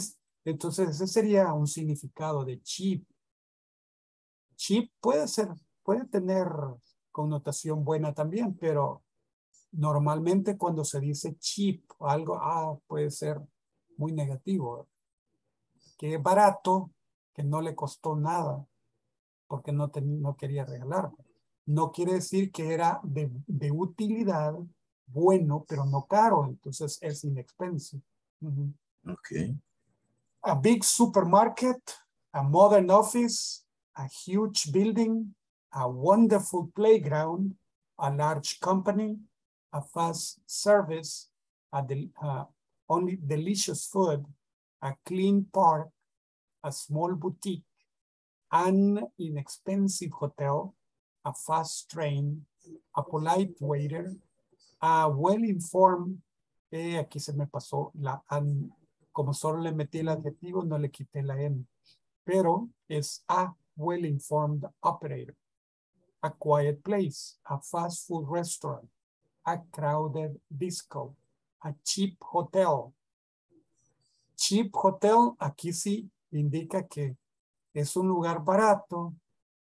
Entonces ese sería un significado de cheap. Cheap puede tener connotación buena también, pero normalmente cuando se dice cheap, algo puede ser muy negativo. Que es barato, que no le costó nada, porque no quería regalarlo. No quiere decir que era de utilidad, bueno, pero no caro, entonces es inexpensive. Okay. A big supermarket, a modern office, a huge building, a wonderful playground, a large company, a fast service, only delicious food, a clean park, a small boutique, an inexpensive hotel, a fast train, a polite waiter, a well-informed, aquí se me pasó como solo le metí el adjetivo, no le quité la N, pero es a well-informed operator, a quiet place, a fast food restaurant, a crowded disco, a cheap hotel. Cheap hotel, aquí sí indica que es un lugar barato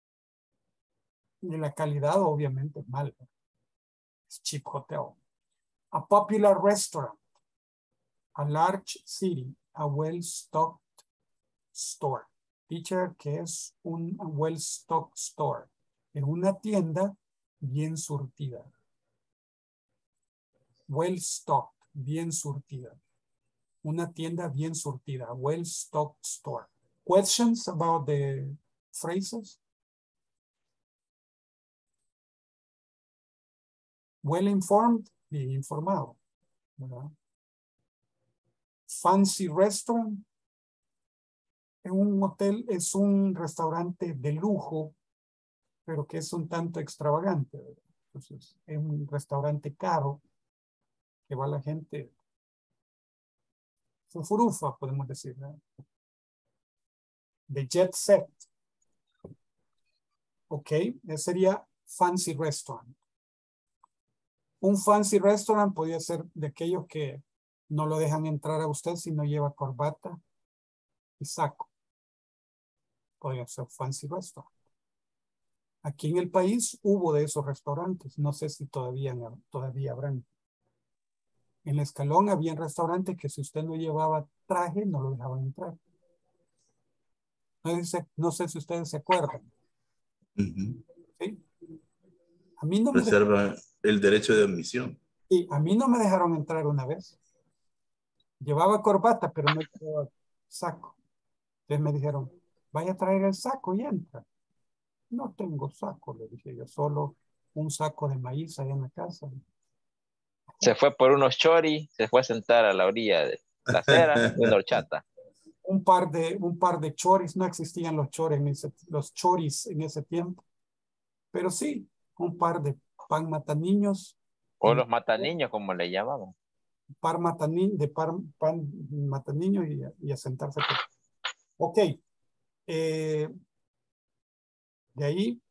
y la calidad obviamente es mala. Es cheap hotel. A popular restaurant, a large city, a well-stocked store. Teacher, que es un well-stocked store. Es una tienda bien surtida. Well-stocked, bien surtida. Una tienda bien surtida. Well-stocked store. Questions about the phrases? Well-informed, bien informado. ¿Verdad? Fancy restaurant. En un hotel es un restaurante de lujo, pero que es un tanto extravagante, ¿verdad? Entonces, es un restaurante caro que va la gente fufurufa, podemos decir, ¿verdad? De jet set. Ok, ese sería fancy restaurant. Un fancy restaurant podría ser de aquellos que no lo dejan entrar a usted si no lleva corbata y saco. Podría ser fancy restaurant. Aquí en el país hubo de esos restaurantes. No sé si todavía habrán. En el Escalón había restaurantes que si usted no llevaba traje, no lo dejaban entrar. No sé si ustedes se acuerdan. ¿Sí? A mí no Reserva el derecho de admisión. Y a mí no me dejaron entrar una vez. Llevaba corbata, pero no llevaba saco. Entonces me dijeron, vaya a traer el saco y entra. No tengo saco, le dije yo, solo un saco de maíz ahí en la casa. Se fue por unos choris, se fue a sentar a la orilla de la acera y una horchata. Un par de choris, no existían los choris en ese tiempo. Pero sí, un par de pan mataniños. O los mataniños, como le llamaban. Pan mataniño y a sentarse. Ok. De ahí,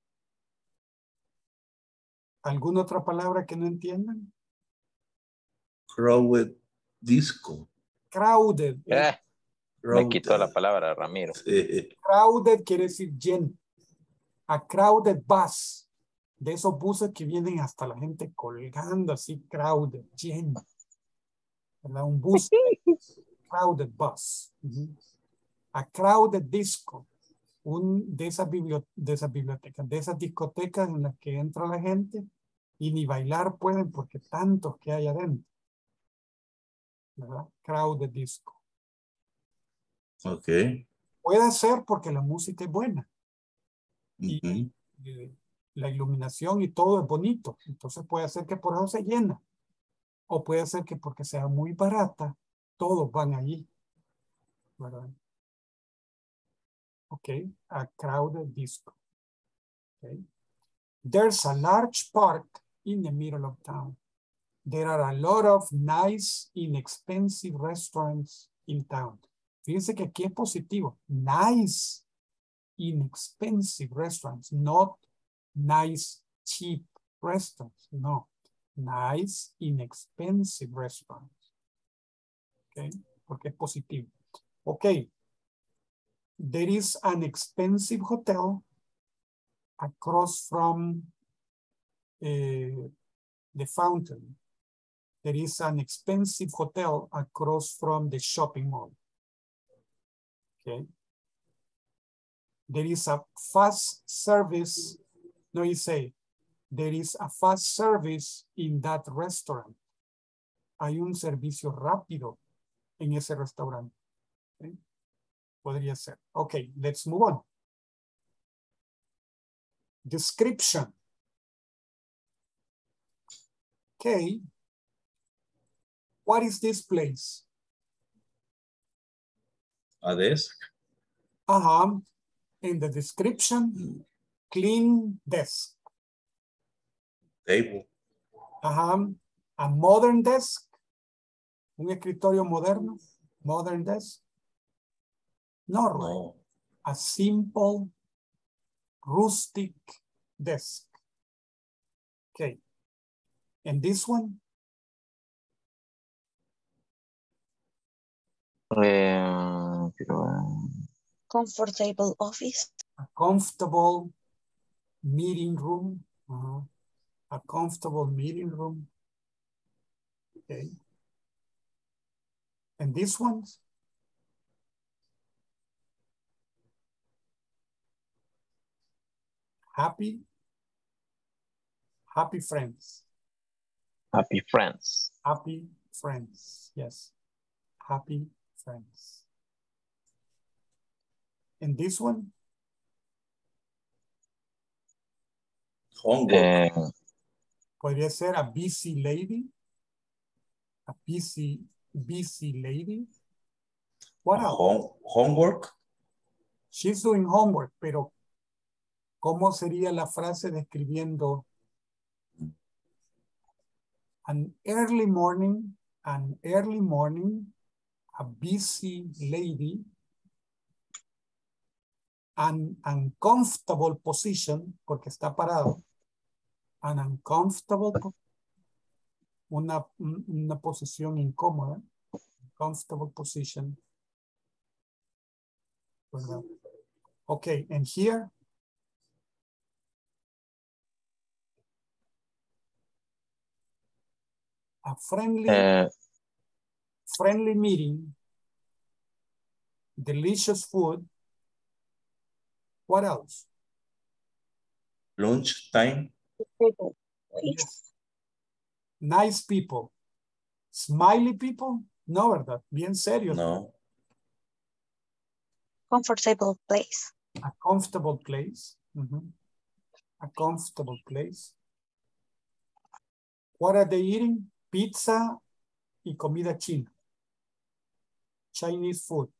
¿alguna otra palabra que no entiendan? Crowded disco. Crowded. Me quitó la palabra, Ramiro. Crowded quiere decir lleno. A crowded bus. De esos buses que vienen hasta la gente colgando así, crowded, lleno. ¿Verdad? Un bus. Crowded bus. A crowded disco. De esas bibliotecas, de esas discotecas en las que entra la gente y ni bailar pueden porque tantos que hay adentro. ¿Verdad? Crowded disco. Ok. Puede ser porque la música es buena. Y la iluminación y todo es bonito. Entonces puede ser que por eso se llena. O puede ser que porque sea muy barata, todos van allí. ¿Verdad? Ok. A crowded disco. Okay. There's a large park in the middle of town. There are a lot of nice, inexpensive restaurants in town. Fíjense que aquí es positivo. Nice, inexpensive restaurants, not nice, cheap restaurants. No. Nice, inexpensive restaurants. Okay? Porque es positivo. Okay. There is an expensive hotel across from the fountain. There is an expensive hotel across from the shopping mall. Okay. There is a fast service. No, you say, there is a fast service in that restaurant. Hay un servicio rápido en ese restaurante. Okay. Podría ser. Okay, let's move on. Description. Okay. What is this place? A desk. In the description, clean desk. Table. A modern desk. Un escritorio moderno. Modern desk. No, right. No. A simple, rustic desk. Okay. And this one? Comfortable office. A comfortable meeting room. A comfortable meeting room. Okay. And this one? Happy. Happy friends. Happy friends. Happy friends. Yes. Happy friends. And this one? Homework. Podría ser a busy lady. A busy lady. What else? Homework. She's doing homework, pero ¿cómo sería la frase describiendo an early morning, a busy lady, an uncomfortable position, porque está parado, an uncomfortable, una posición incómoda, comfortable position. ¿Verdad? Okay, and here, a friendly meeting, delicious food. What else? Lunch time. Yes. Nice people. Smiley people. No, ¿verdad? Bien serios. No. Comfortable place. A comfortable place. A comfortable place. What are they eating? Pizza y comida china. Chinese food.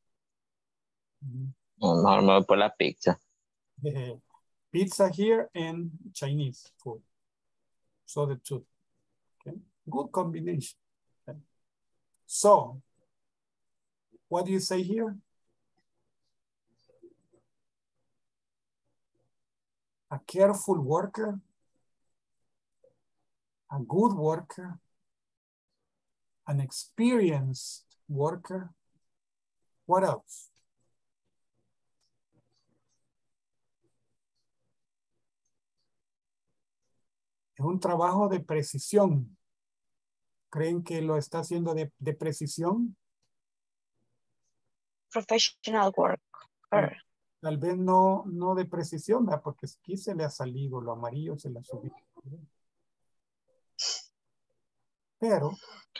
No, me voy por la pizza. Pizza here and Chinese food. So the two. Okay. Good combination. Okay. So, what do you say here? A careful worker. A good worker. An experienced worker. What else? Es un trabajo de precisión. ¿Creen que lo está haciendo de precisión? Professional work. Tal vez no de precisión, ¿verdad? Porque aquí se le ha salido lo amarillo, se le ha subido. Pero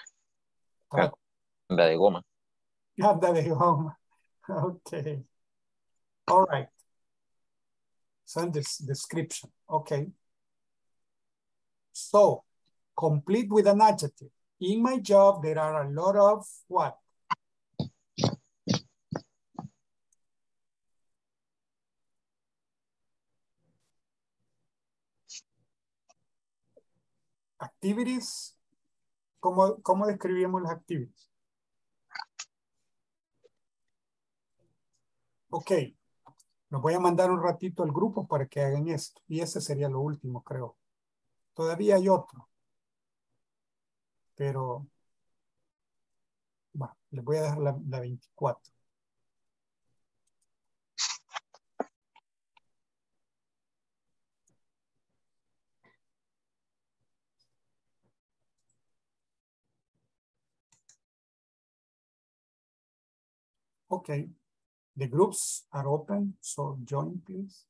anda de goma. Anda de goma. Okay. All right. So this description. Okay. So, complete with an adjective. In my job, there are a lot of what? Activities. ¿Cómo describimos las activities? Ok. Los voy a mandar un ratito al grupo para que hagan esto. Y ese sería lo último, creo. Todavía hay otro. Pero les voy a dejar la 24. Okay. The groups are open, so join, please.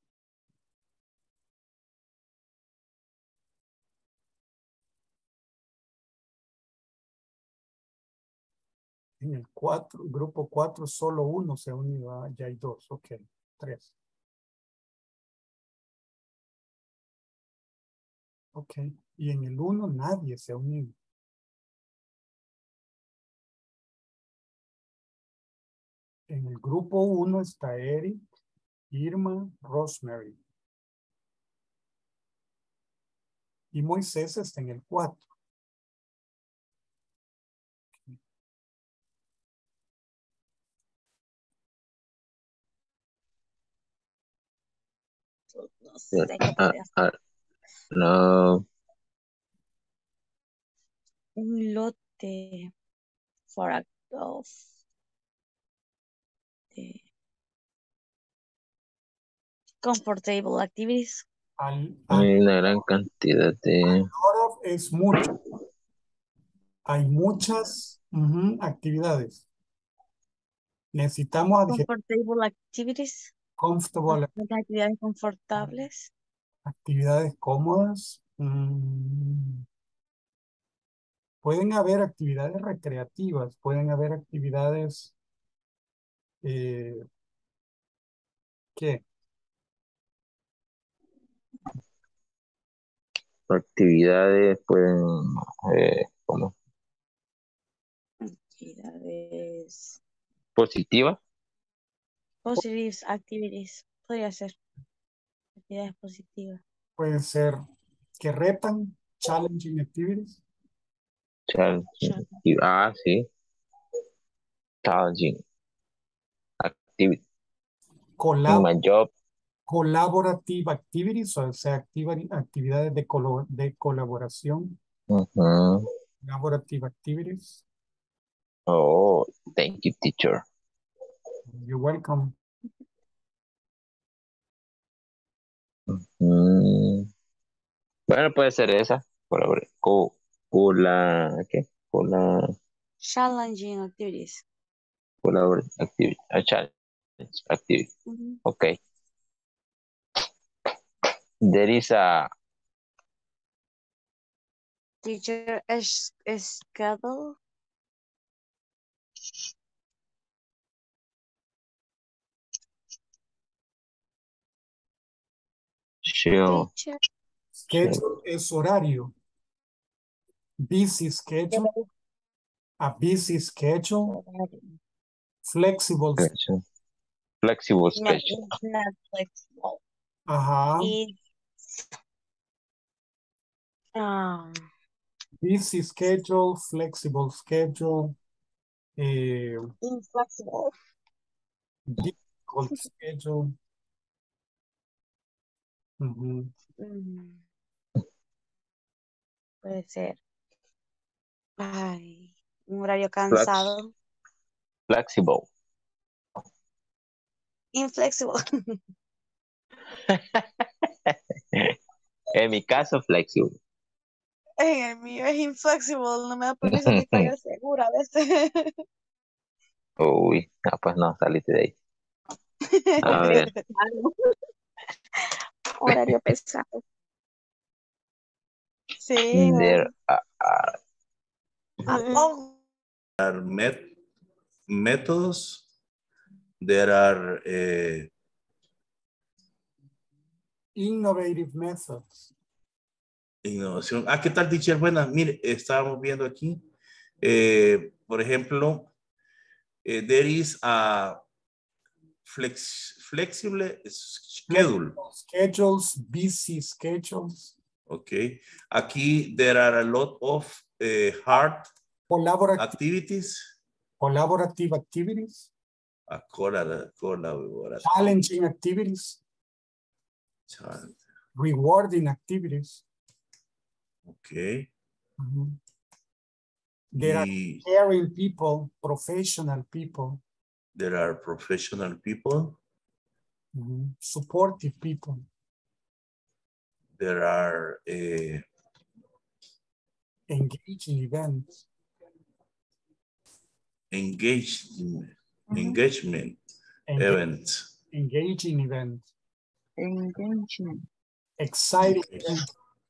En el grupo 4, solo uno se ha unido. Ya hay 2, ok, 3. Ok, y en el 1 nadie se ha unido. En el grupo 1 está Eric, Irma, Rosemary. Y Moisés está en el 4. No sé qué podría hacer. No. Un lote for a golf. Comfortable activities. Hay una gran cantidad de... Es mucho. Hay muchas actividades. Necesitamos Comfortable activities. comfortable. Actividades confortables. Actividades cómodas. Pueden haber actividades recreativas, pueden haber actividades ¿qué? Actividades pueden... ¿cómo? Actividades. ¿Positivas? Positive activities. Podría ser. Actividades positivas. Pueden ser que retan, challenging activities. Challenging. Ah, sí. Challenging activity. In my job. Collaborative activities, o sea, actividades de colaboración. Collaborative activities. Oh, thank you, teacher. You're welcome. Bueno, puede ser esa. ¿Qué? Challenging activities. Activity. A challenge activity. Okay. There is a teacher schedule. Schedule es horario. Busy schedule. A busy schedule. Flexible schedule. Flexible schedule. It's not flexible. Busy schedule, flexible schedule. Inflexible. Difficult schedule. Puede ser. Ay, un horario cansado. Flexible. Inflexible. En mi caso, flexible. En el mío es inflexible, no me da permiso ni para ir segura a veces. Uy, no, pues no, saliste de ahí. A ver. Horario pesado. Sí. There are methods. There are innovative methods. Innovación. ¿Qué tal, teacher? Buenas. Mire, estábamos viendo aquí. Por ejemplo, there is a flexible schedule. Schedules, busy schedules. Okay. Aquí there are a lot of hard activities. Collaborative activities. Challenging activities. Rewarding activities. Okay. There are caring people, professional people. There are professional people. Supportive people. There are engaging events. Engaging. Engagement event. Engaging event. Engaging. Exciting event.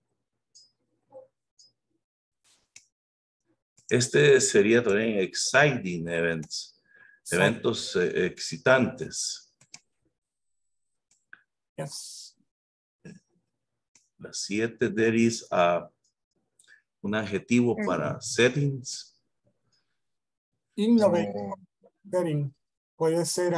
Este sería también exciting events. Eventos excitantes. Yes. La 7, there is un adjetivo para settings. Innovative setting. Puede ser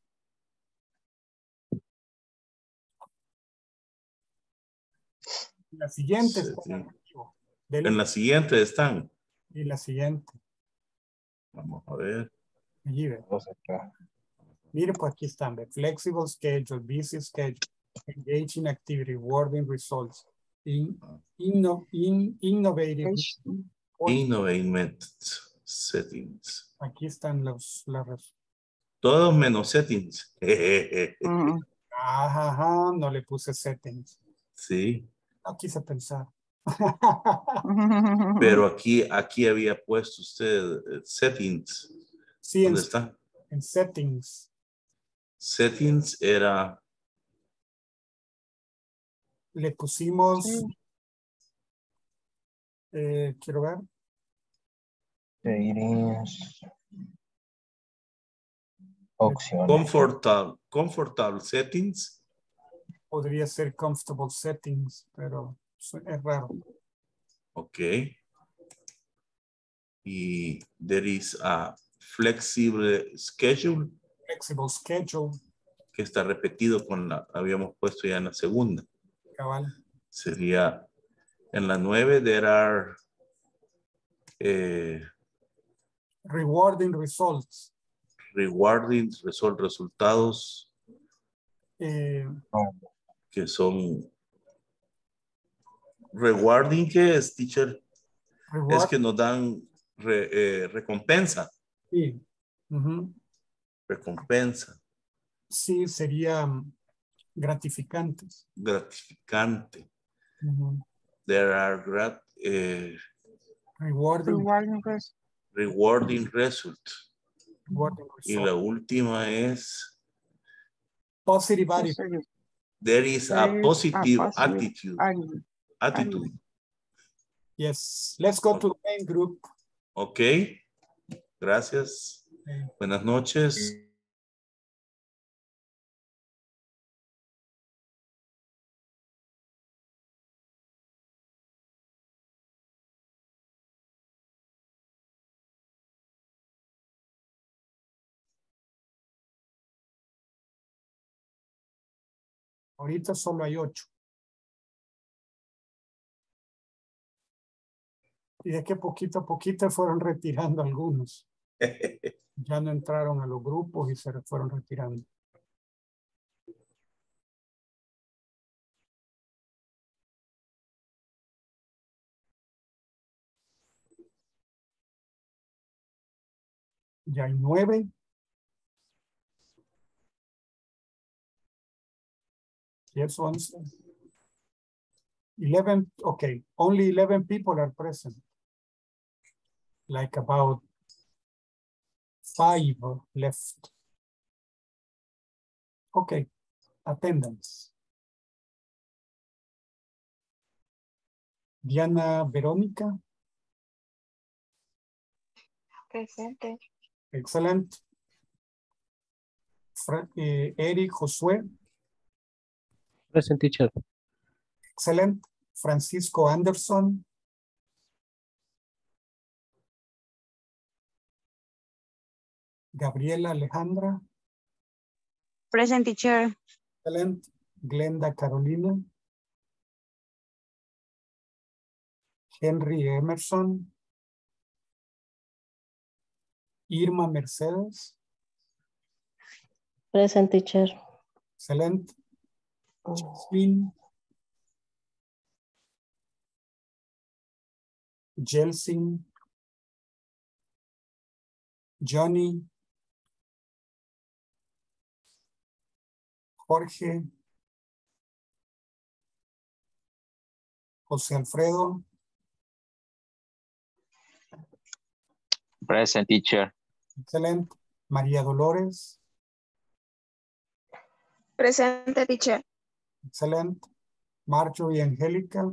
la siguiente. En la siguiente están. Y la siguiente. Vamos a ver. Allí ve. Mire, pues aquí están. The flexible schedule, busy schedule, engaging activity, rewarding results, innovative. Innovative settings. Aquí están los Todos menos settings. Ajá, no le puse settings. Sí. No quise pensar. Pero aquí había puesto usted settings. Sí, ¿dónde está? En settings. Settings era. Le pusimos. Quiero ver. Opciones. Comfortable settings. Podría ser comfortable settings, pero es raro. Ok. Y there is a flexible schedule. Flexible schedule. Que está repetido con habíamos puesto ya en la segunda. Cabal. Sería en la 9, there are rewarding results. Rewarding resultados que son rewarding, ¿qué es, teacher? Es que nos dan recompensa. Sí. Recompensa. Sí, sería gratificantes. Gratificante. There are rewarding results. Y la última es positive attitude. There is a positive attitude. Yes, let's go to the main group. Ok, gracias. Buenas noches. Ahorita solo hay 8. Y es que poquito a poquito fueron retirando algunos. Ya no entraron a los grupos y se fueron retirando. Ya hay 9. Yes, 11. 11, okay. Only 11 people are present. Like about 5 left. Okay, attendance. Diana Verónica. Presente. Excellent. Eric Josué. Present, teacher. Excellent. Francisco Anderson. Gabriela Alejandra. Present, teacher. Excellent. Glenda Carolina. Henry Emerson. Irma Mercedes. Present, teacher. Excelente. Jasmine. Jelsin. Johnny. Jorge. José Alfredo. Present, teacher. Excelente. María Dolores. Presente, teacher. Excellent. Marjorie Angélica.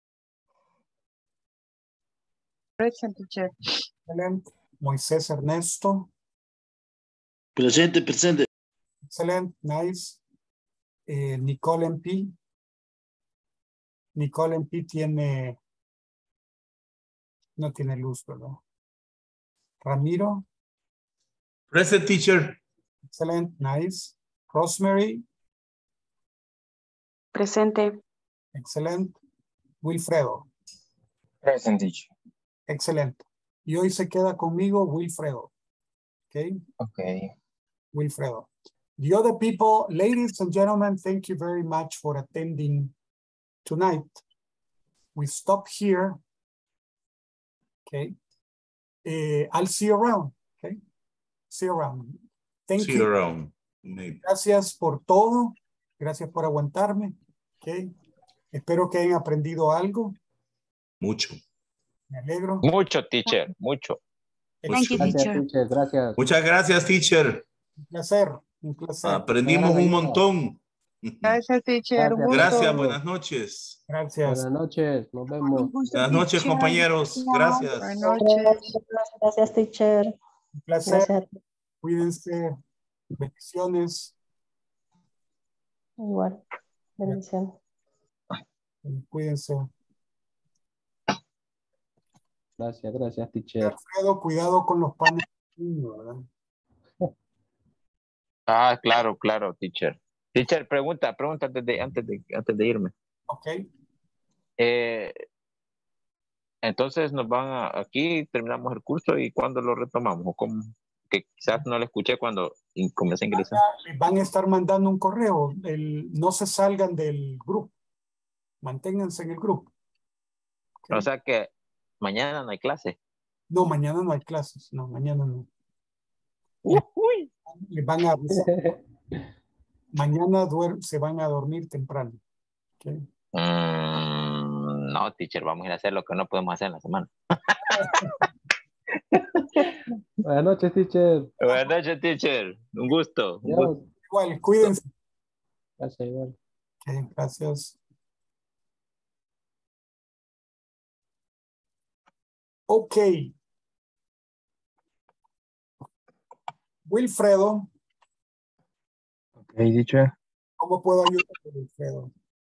Present, teacher. Excellent. Moisés Ernesto. Presente, presente. Excellent. Nice. Nicole MP. Nicole MP tiene, no tiene luz, ¿verdad? Ramiro. Present, teacher. Excellent. Nice. Rosemary. Presente. Excelente. Wilfredo. Present, teacher. Excelente. Y hoy se queda conmigo Wilfredo. Okay. Okay. Wilfredo. The other people, ladies and gentlemen, thank you very much for attending tonight. We stop here. Okay. I'll see you around. Okay. See you around. Thank See you. you around. Maybe. Gracias por todo. Gracias por aguantarme. Okay. Espero que hayan aprendido algo. Mucho. Me alegro. Mucho, teacher, mucho. Thank you, Gracias, teacher. teacher. Gracias. Muchas gracias, teacher. Un placer. Un placer. Aprendimos un montón. Gracias, teacher. Gracias, Gusto. Gracias, teacher. buenas noches. Gracias. Buenas noches. Nos vemos. Buenas noches, compañeros. Buenas Gracias. noches. Gracias, teacher. Un placer. Gracias. Cuídense. Bendiciones. Igual. Bendiciones. Cuídense. Gracias, gracias, teacher. Alfredo, cuidado con los panes. ¿Verdad? Ah, claro, claro, teacher. Teacher, pregunta antes de irme. Ok. Entonces nos van aquí terminamos el curso y ¿cuándo lo retomamos? ¿O cómo? Que quizás no lo escuché cuando comencé a ingresar. Van a estar mandando un correo. No se salgan del grupo. Manténganse en el grupo. O sea que mañana no hay clase. No, mañana no hay clases. No, mañana no. Uy. Les van a avisar. Mañana se van a dormir temprano. Okay. No, teacher, vamos a ir a hacer lo que no podemos hacer en la semana. Buenas noches, teacher. Buenas noches, teacher. Un gusto. Un gusto. Igual, cuídense. Gracias, igual. Okay, gracias. Ok. Wilfredo. Ok, teacher. ¿Cómo puedo ayudarte, Wilfredo?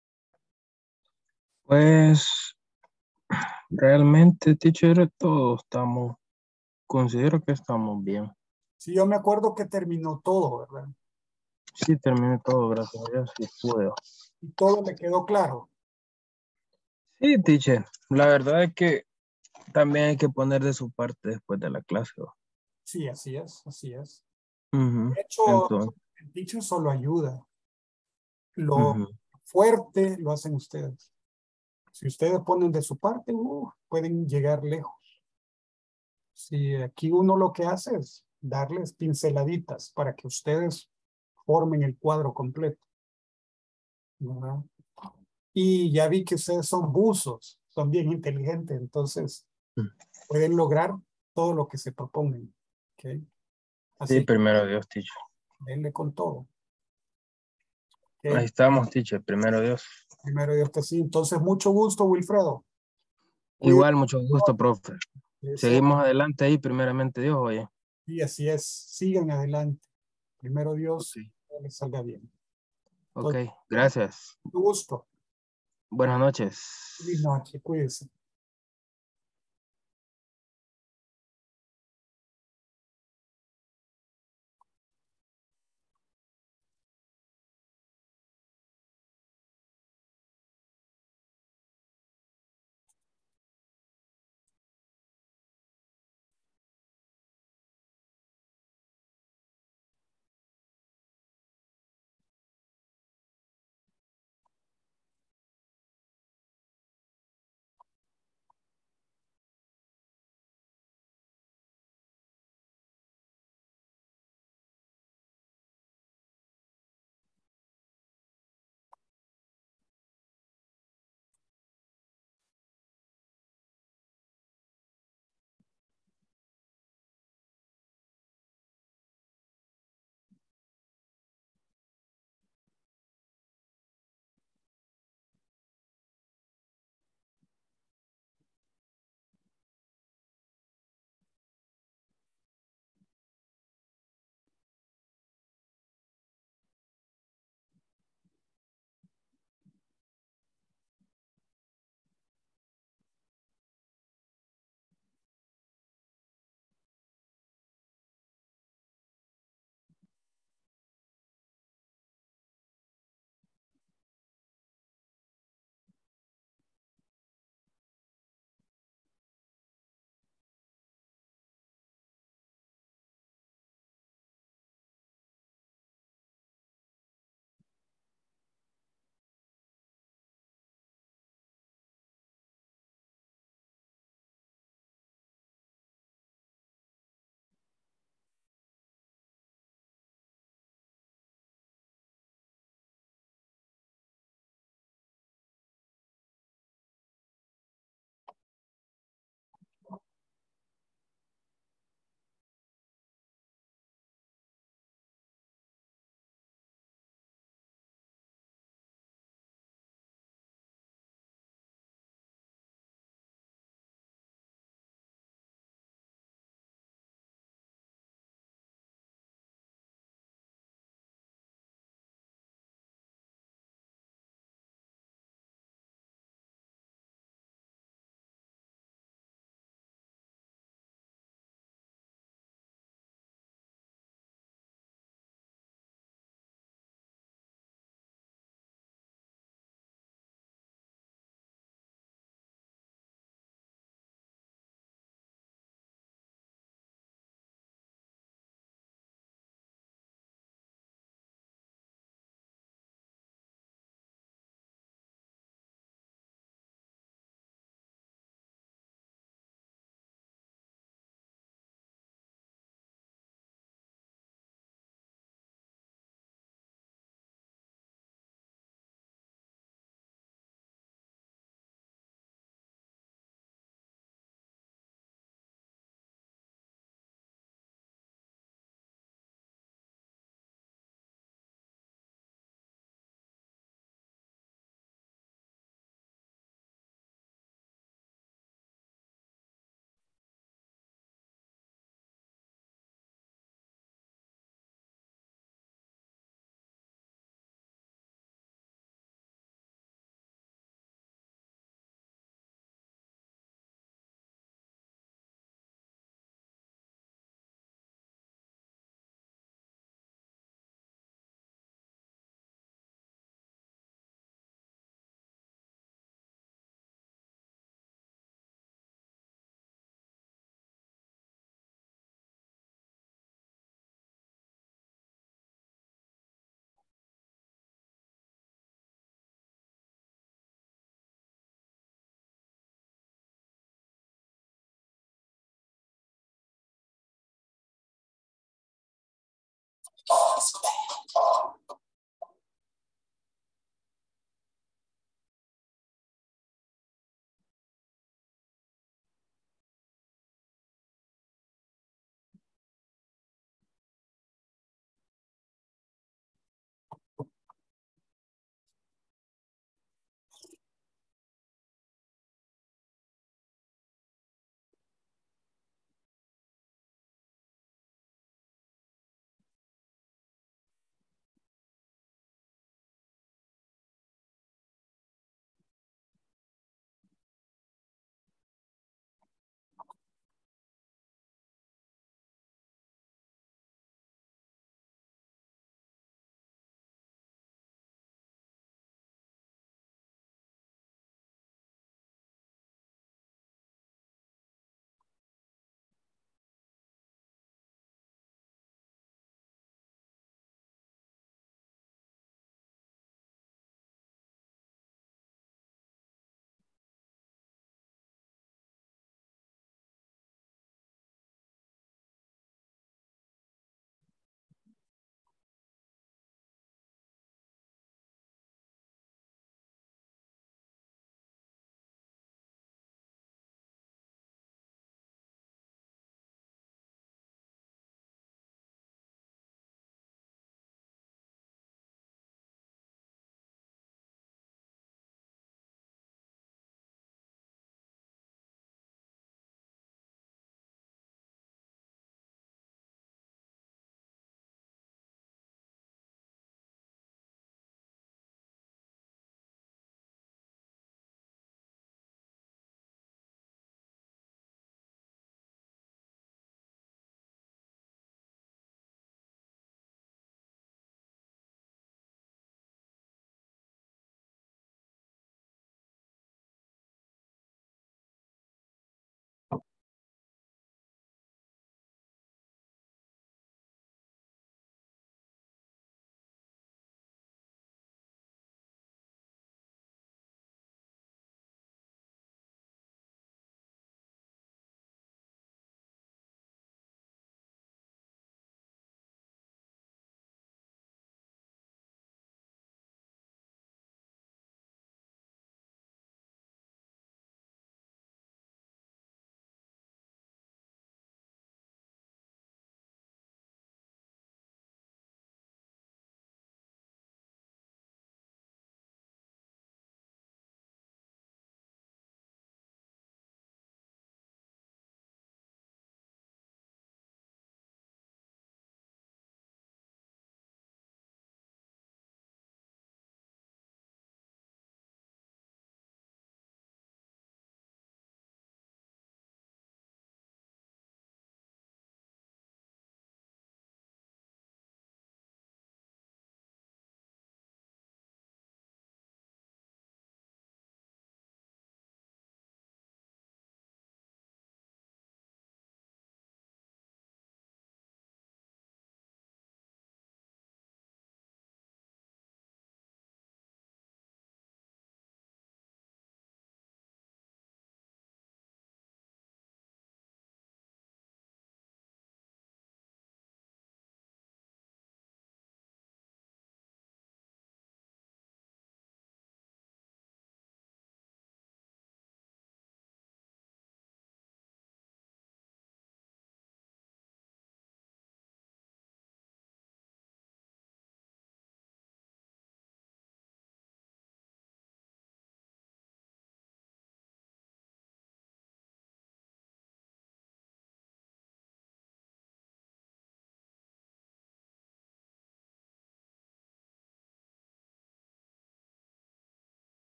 Pues realmente, teacher, considero que estamos bien. Sí, yo me acuerdo que terminó todo, ¿verdad? Sí, terminé todo, gracias a Dios, sí puedo. Y todo le quedó claro. Sí, teacher, la verdad es que también hay que poner de su parte después de la clase. ¿No? Sí, así es, así es. Uh-huh. De hecho, Entonces, el teacher solo ayuda. Lo fuerte lo hacen ustedes. Si ustedes ponen de su parte, pueden llegar lejos. Sí, aquí uno lo que hace es darles pinceladitas para que ustedes formen el cuadro completo. ¿Verdad? Y ya vi que ustedes son buzos, son bien inteligentes, entonces pueden lograr todo lo que se propongan. ¿Okay? Así sí, primero Dios, teacher. denle con todo. ¿Okay? Ahí estamos, teacher, primero Dios. Primero Dios que sí. Entonces, mucho gusto, Wilfredo. Igual, mucho gusto, profe. Eso. Seguimos adelante ahí, primeramente Dios, oye. Sí, así es. Sigan adelante. Primero Dios, Okay. que les salga bien. Ok, Entonces, gracias. mucho gusto. Buenas noches. Feliz noche, cuídense.